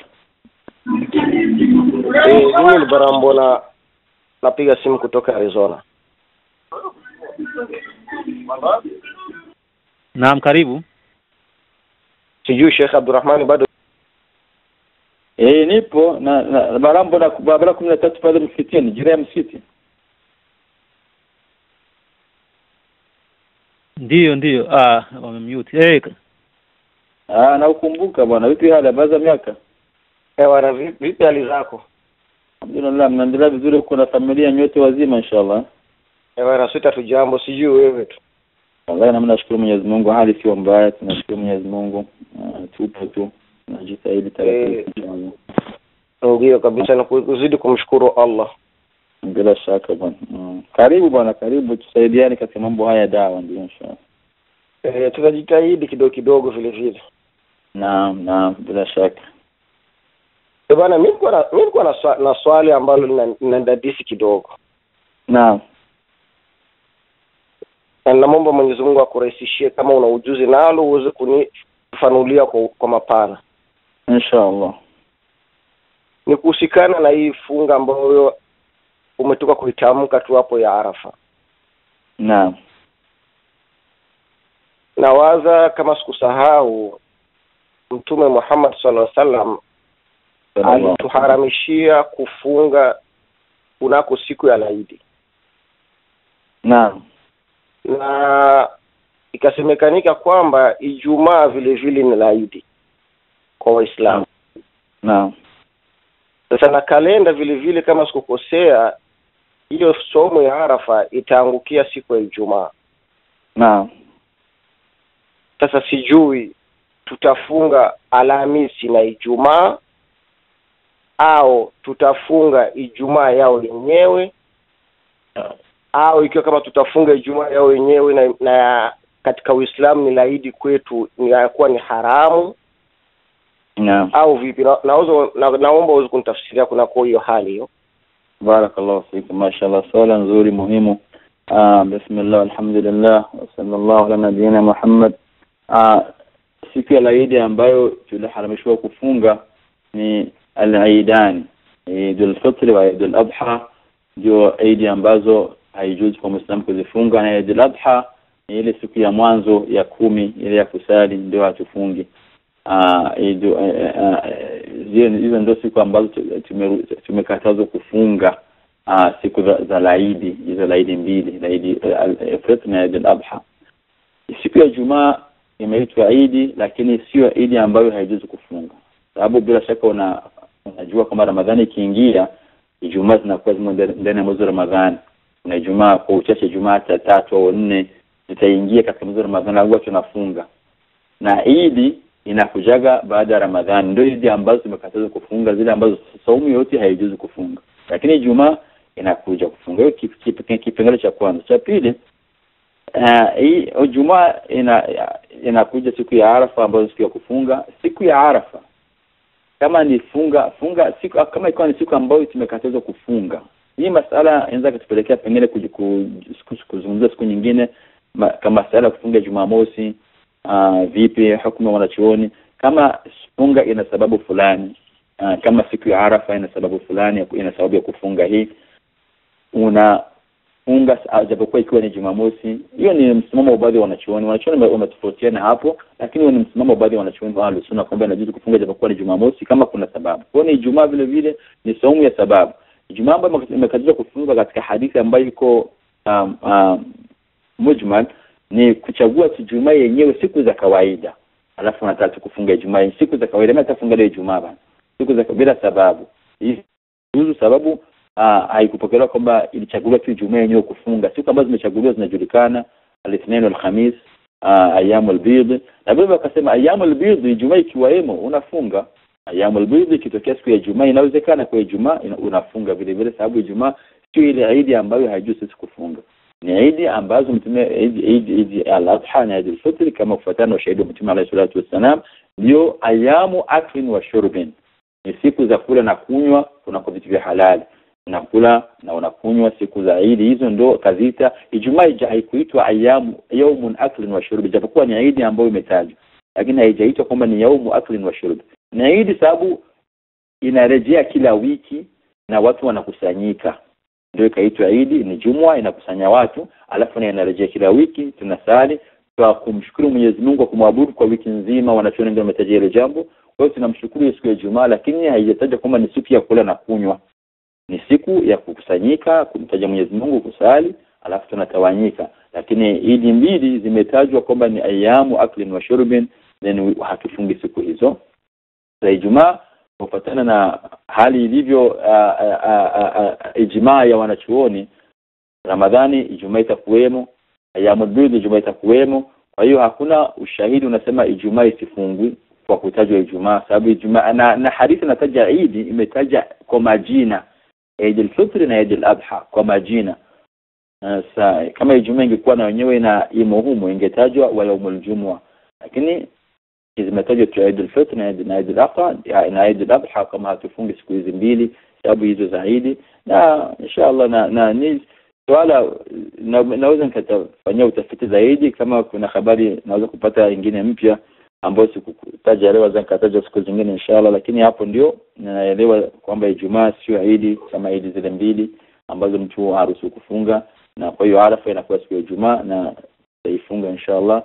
Eh, mimi ni Barambola, napiga simu kutoka Arizona. Naam, karibu. Sijui Sheikh Abdurrahman bado. Eh, nipo na, na Barambola barabara kumi na tatu pale msikitini, jirani msikiti. Ndio ndio ah wamemute eh ah na ukumbuka bwana, vipi hali baza miaka? Eh wana vipi hali zako? Alhamdulillah, mnaendelea vizuri, uko na familia nyote wazima inshallah? Eh wana sita tu jambo, sijui wewe tu. Wallahi na nashukuru Mwenyezi Mungu, hali sio mbaya, tunashukuru Mwenyezi Mungu. Uh, tupo tu najitahidi taratibu inshallah. Ndio kabisa, na kuzidi kumshukuru Allah. Bila shaka bwana. Mm. Karibu bwana, karibu tusaidiane katika mambo haya dawa ndio inshallah. Eh tutajitahidi kidogo kidogo vile vile. Naam, naam, bila shaka. Eh bwana, mimi kwa mimi kwa na, swa, na swali ambalo linadadisi kidogo. Naam. Na naomba Mwenyezi Mungu akurahisishie, kama una ujuzi nalo uweze kunifanulia kwa, kwa mapana inshallah. Ni kuhusikana na hii funga ambayo umetoka kuitamka tu hapo ya Arafa. Naam. Nawaza kama sikusahau Mtume Muhammad sallallahu alaihi wasallam alituharamishia kufunga kunako siku ya Eid. Naam. Na ikasemekanika kwamba Ijumaa vile vile ni Eid kwa Waislamu. Naam. Sasa na kalenda vile vile kama sikukosea, hiyo somo ya Arafa itaangukia siku ya Ijumaa. Naam. Sasa sijui tutafunga Alhamisi na Ijumaa au tutafunga Ijumaa yao yenyewe, au ikiwa kama tutafunga Ijumaa yao yenyewe na, na katika Uislamu ni Eid kwetu ni yakuwa ni haramu, Naam. au vipi? Na, nauzo, na, naomba uweze kunitafsiria kuna kwa hiyo hali hiyo. Barakallahu fik, mashallah, swala nzuri muhimu. Ah, bismillah, alhamdulillah, wa sallallahu ala nabiyyina Muhammad. Ah, siku ya Eid ambayo tuliharamishwa kufunga ni al-Eidani, Eidul Fitr wa Eidul Adha, ndio Eid ambazo haijuzu kwa Muislamu kuzifunga, na Eidul Adha ni ile siku ya mwanzo ya kumi ile ya kusali, ndio hatufungi. Ah, hizo hizo ndio siku ambazo tumekatazwa kufunga, ah, siku za, za Eid, hizo Eid mbili, Eid al-Fitr na Eid al-Adha. Siku ya Jumaa imeitwa Eid, lakini sio Eid ambayo haijuzu kufunga, sababu bila shaka una unajua kama Ramadhani ikiingia, Ijumaa zinakuwa ndani ya mwezi wa Ramadhani, na Ijumaa kwa uchache Jumaa tatu au nne zitaingia katika mwezi wa Ramadhani, au tunafunga. Na Eid inakujaga baada ya Ramadhani, ndio hizi ambazo tumekatazwa kufunga, zile ambazo saumu yote haijuzu kufunga, lakini Ijumaa inakuja kufunga. Hiyo kipengele cha kwanza. Cha pili, hii Ijumaa ina inakuja siku ya Arafa ambayo siku ya kufunga. Siku ya Arafa kama ni funga funga siku, kama iko ni siku ambayo tumekatazwa kufunga, hii masala inaweza kutupelekea pengine kuzungumzia siku nyingine ma, kama masala kufunga Jumamosi. Uh, vipi hukumu wanachuoni kama funga ina sababu fulani, uh, kama siku ya Arafa ina sababu fulani, ina sababu ya kufunga hii, una funga japokuwa ikiwa ni Jumamosi. Hiyo ni msimamo wa baadhi ya wanachuoni. Wanachuoni wametofautiana hapo, lakini ni msimamo wa baadhi ya wanachuoni wa Ahlus Sunnah kwamba inajuzu kufunga japokuwa ni Jumamosi kama kuna sababu. Kwa hiyo Ijumaa vile vile ni saumu ya sababu. Ijumaa ambayo imekatazwa kufunga katika hadithi ambayo iko um, um, mujmal ni kuchagua Ijumaa yenyewe siku za kawaida, alafu unataka kufunga Ijumaa siku za kawaida, mimi nitafunga leo Ijumaa bana siku za bila sababu. Hii ndio sababu haikupokelewa kwamba ilichaguliwa tu Ijumaa yenyewe kufunga. Siku ambazo zimechaguliwa zinajulikana, al-Ithnain wal-Khamis, ayyamul bid. Na Biblia akasema ayyamul bid, Ijumaa ikiwaemo unafunga. Ayyamul bid ikitokea siku ya Ijumaa inawezekana kwa Ijumaa unafunga vile vile, sababu Ijumaa sio ile Eid ambayo haijuzu sisi kufunga. Ni Eid ambazo mtume Eid Eid al-Adha na Eid al-Fitr kama kufuatana na ushahidi wa Mtume alayhi salatu wasalam, ndio ayamu aklin wa shurbin, ni siku za kula na kunywa kuna vitu vya halali, unakula na unakunywa siku za Eid. Hizo ndio kazita. Ijumaa haikuitwa ayamu yaumun aklin wa shurb, japokuwa ni Eid ambayo imetajwa, lakini haijaitwa kwamba ni yaumu aklin wa shurb. Ni Eid sababu inarejea kila wiki na watu wanakusanyika, ndio ikaitwa Eid. Ni Jumua, inakusanya watu, alafu na inarejea kila wiki, tunasali kwa kumshukuru Mwenyezi Mungu kwa kumwabudu kwa wiki nzima. Wanachuoni ndio wametajia hilo jambo. Kwa hiyo tunamshukuru siku ya Ijumaa, lakini haijatajwa kwamba ni siku ya kula na kunywa. Ni siku ya kukusanyika, kumtaja Mwenyezi Mungu, kusali, alafu tunatawanyika. Lakini Eid mbili zimetajwa kwamba ni ayamu aklin wa shurbin, then hatufungi siku hizo za Ijumaa kufuatana na hali ilivyo. Ijmaa ya wanachuoni, Ramadhani Ijumaa itakuwemo, ayamu bid Ijumaa itakuwemo. Kwa hiyo hakuna ushahidi unasema Ijumaa isifungwi kwa kutajwa Ijumaa, sababu Ijumaa na, na hadithi inataja Eid imetaja kwa majina, Eid al-Fitr na Eid al-Adha kwa majina. Sasa kama Ijumaa ingekuwa na wenyewe na imo humo ingetajwa wa yaumul jumua, lakini zimetajwa tu Eid al-Fitr na Eid al-Adha na Eid al-Adha kama hatufungi siku hizi mbili sababu hizo za Eid. Na inshallah na, na ni swala na, naweza nikatafanyia utafiti zaidi kama kuna habari naweza kupata nyingine mpya ambayo sikutaja leo, zakataja siku zingine inshallah. Lakini hapo ndio ninaelewa kwamba Ijumaa sio Eid kama Eid zile mbili ambazo mtu haruhusiwi kufunga, na kwa hiyo Arafa inakuwa siku ya Ijumaa na taifunga inshallah.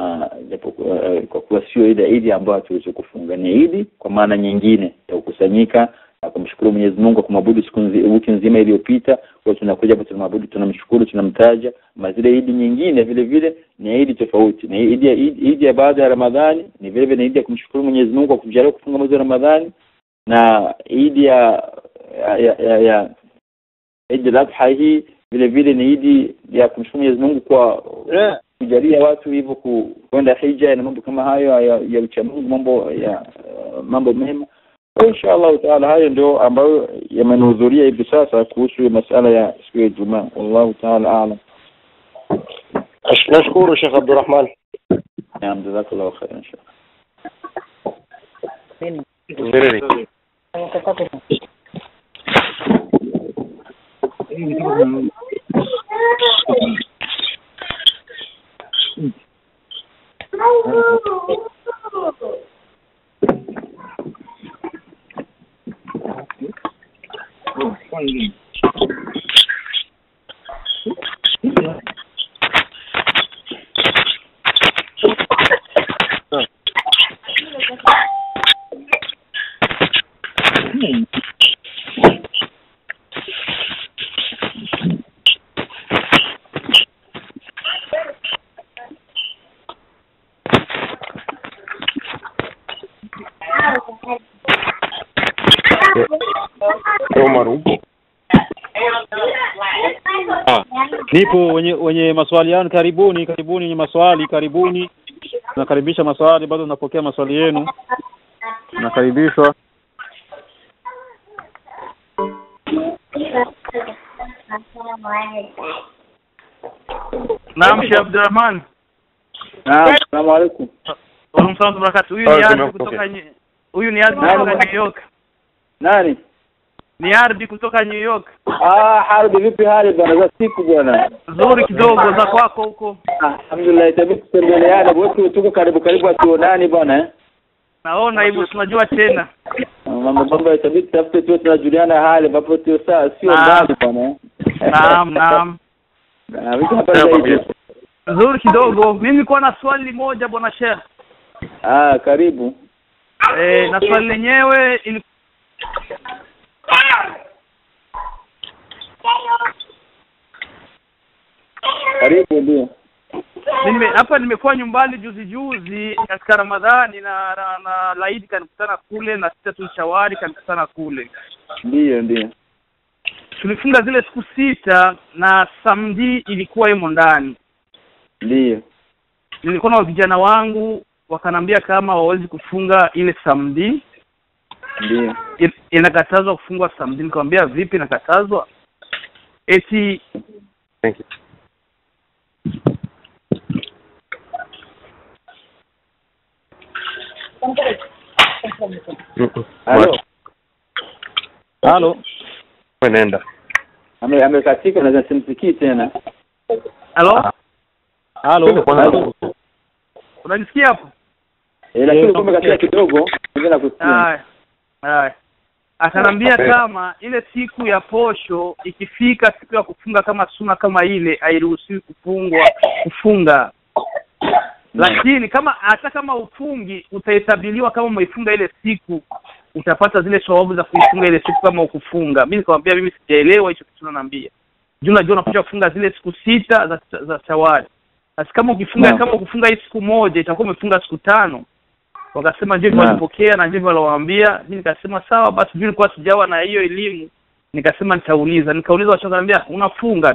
Uh, kwa kuwa sio Eid Eid ambayo hatuwezi kufunga, ni Eid kwa maana nyingine ya kukusanyika na kumshukuru Mwenyezi Mungu, kumwabudu siku wiki nzima iliyopita. Kwa tunakuja hapo tunamwabudu, tunamshukuru, tunamtaja. Mazile Eid nyingine vile vile ni Eid tofauti, ni Eid ya Eid ya baada ya Ramadhani, ni vile vile ni Eid ya kumshukuru Mwenyezi Mungu kwa kujalia kufunga mwezi wa Ramadhani, na Eid ya ya ya, ya Eid al-Adha hii vile vile ni Eid ya kumshukuru Mwenyezi Mungu kwa kujalia watu hivyo kwenda hija na mambo kama hayo ya, ya uchamungu, mambo ya uh, mambo mema. Inshallah taala hayo ndio ambayo yamenihudhuria hivi sasa kuhusu masuala ya siku ya Ijumaa. Wallahu taala aalam. Nashukuru Sheikh Abdurrahman. Naam, jazakallahu khairan. Ngereri. Nipo wenye wenye maswali yenu, karibuni karibuni wenye maswali, karibuni. Nakaribisha maswali, bado napokea maswali yenu. Nakaribishwa. Naam, Sheikh Abdurrahman. Naam, asalamu alaykum. Wa alaykum salaam wa barakatuh. Huyu ni Ardi kutoka Huyu ni Ardi kutoka New York. Nani? Ni Ardi kutoka New York. Ah, Ardi, vipi hali bwana? Za siku bwana. Nzuri kidogo, za kwako huko. Alhamdulillah, tabii kutembeleana, wote tuko karibu karibu atuonani bwana eh. Naona hivyo, tunajua tena. Mambo mambo tabii tafute tu tunajuliana hali, bapo tu saa sio mbali bwana. Naam, naam. Na vipi hapa zaidi? Nzuri kidogo. Mimi niko na swali moja bwana Sheikh. Ah, karibu. Eh, na swali lenyewe ili Karibu ndio. Nime hapa nimekuwa nyumbani juzi juzi katika Ramadhani na na, na Laidi kanikutana kule na sita tu shawari kanikutana kule. Ndio ndio. Tulifunga zile siku sita na samedi ilikuwa yemo ndani. Ndio. Nilikuwa na vijana wangu wakanambia kama hawawezi kufunga ile samedi. Ndio. Inakatazwa kufungwa samedi. Nikamwambia vipi inakatazwa? Eti Thank you. Halo. Halo. Nenda. Ame amekatika na simsikii tena. Halo? Halo. Unanisikia hapo? Eh, lakini kumekatika kidogo, ndio nakusikia. Haya. Haya. Akanambia kama ile siku ya posho ikifika siku ya kufunga kama suna kama ile hairuhusiwi kufungwa kufunga. Lakini kama hata kama ufungi utahesabiliwa kama umeifunga ile siku, utapata zile sababu za kuifunga ile siku kama ukufunga. Mimi nikamwambia mimi sijaelewa hicho kitu unaniambia. Juu unajua unapaswa kufunga zile siku sita za za Shawwal. Basi kama ukifunga no. kama ukufunga hii siku moja itakuwa umefunga siku tano. Wakasema ndivyo walipokea na ndivyo waliwaambia. Mimi nikasema sawa, basi juu nilikuwa sijawa na hiyo elimu. Nikasema nitauliza. Nikauliza wachokaniambia unafunga.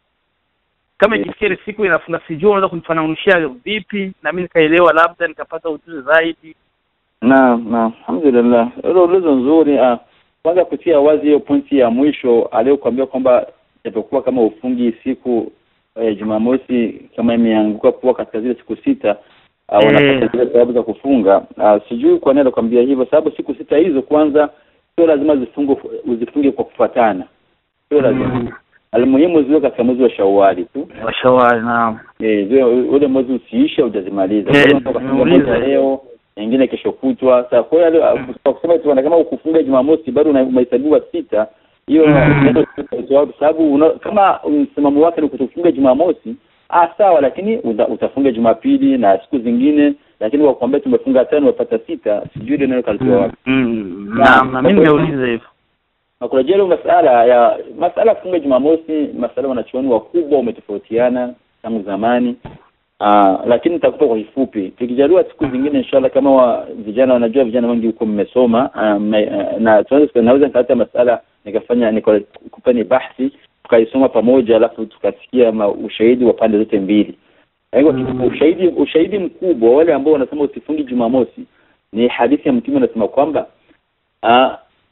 Kama ikifikia siku inafunga sijui unaweza kunifananisha vipi, na mimi nikaelewa labda nikapata ujuzi zaidi. Naam, naam. Alhamdulillah. Hilo ulizo nzuri. Ah, kwanza kutia wazi hiyo pointi ya mwisho aliyokuambia kwamba itakuwa kama ufungi siku ya eh, Jumamosi kama imeanguka kuwa katika zile siku sita au uh, unapata zile sababu za kufunga. Uh, sijui kwa nini alikwambia hivyo, sababu siku sita hizo kwanza sio lazima zifungwe uzifunge kwa kufuatana. Sio lazima. Mm. Alimuhimu ziwe katika mwezi wa Shawwal tu. Wa Shawwal, naam. Eh, zile ule mwezi usiishe hujazimaliza. Kwa leo nyingine kesho kutwa. Sasa kwa hiyo kwa kusema tu kama ukufunga Jumamosi bado unahesabiwa sita, hiyo ndio sababu kama msimamo wake ni kutofunga Jumamosi, ah sawa, lakini utafunga Jumapili na siku zingine, lakini wakwambia tumefunga tano wapata sita, sijui ndio kalitoa wapi. Naam, na mimi nimeuliza hivyo. Na kuna jelo masala ya masala kufunga Jumamosi, masala wanachuoni wakubwa umetofautiana tangu zamani. Ah, lakini nitakupa kwa kifupi. Tukijaliwa siku zingine inshallah kama wa, vijana wanajua, vijana wengi huko mmesoma uh, na tunaweza naweza nikata masala nikafanya nikupeni bahthi tukaisoma pamoja, alafu tukasikia ushahidi wa pande zote mbili. Haiko mm. ushahidi ushahidi mkubwa wale ambao wanasema usifungi Jumamosi ni hadithi ya Mtume anasema kwamba uh,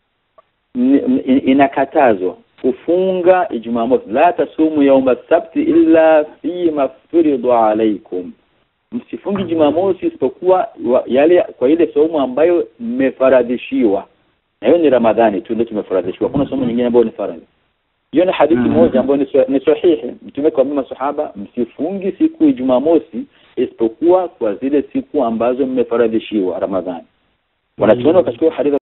inakatazwa kufunga Jumamosi, la tasumu yawma sabti illa fi ma furidu alaykum. msifungi Jumamosi isipokuwa yale kwa ile saumu ambayo mmefaradhishiwa. Na hiyo ni Ramadhani tu ndio tumefaradhishiwa. Kuna saumu nyingine ambayo ni faradhi. Hiyo ni hadithi mm. moja ambayo ni sahihi. Mtume kwa mama sahaba msifungi siku ya Jumamosi isipokuwa kwa zile siku ambazo mmefaradhishiwa Ramadhani. Wanachuoni wakachukua hadithi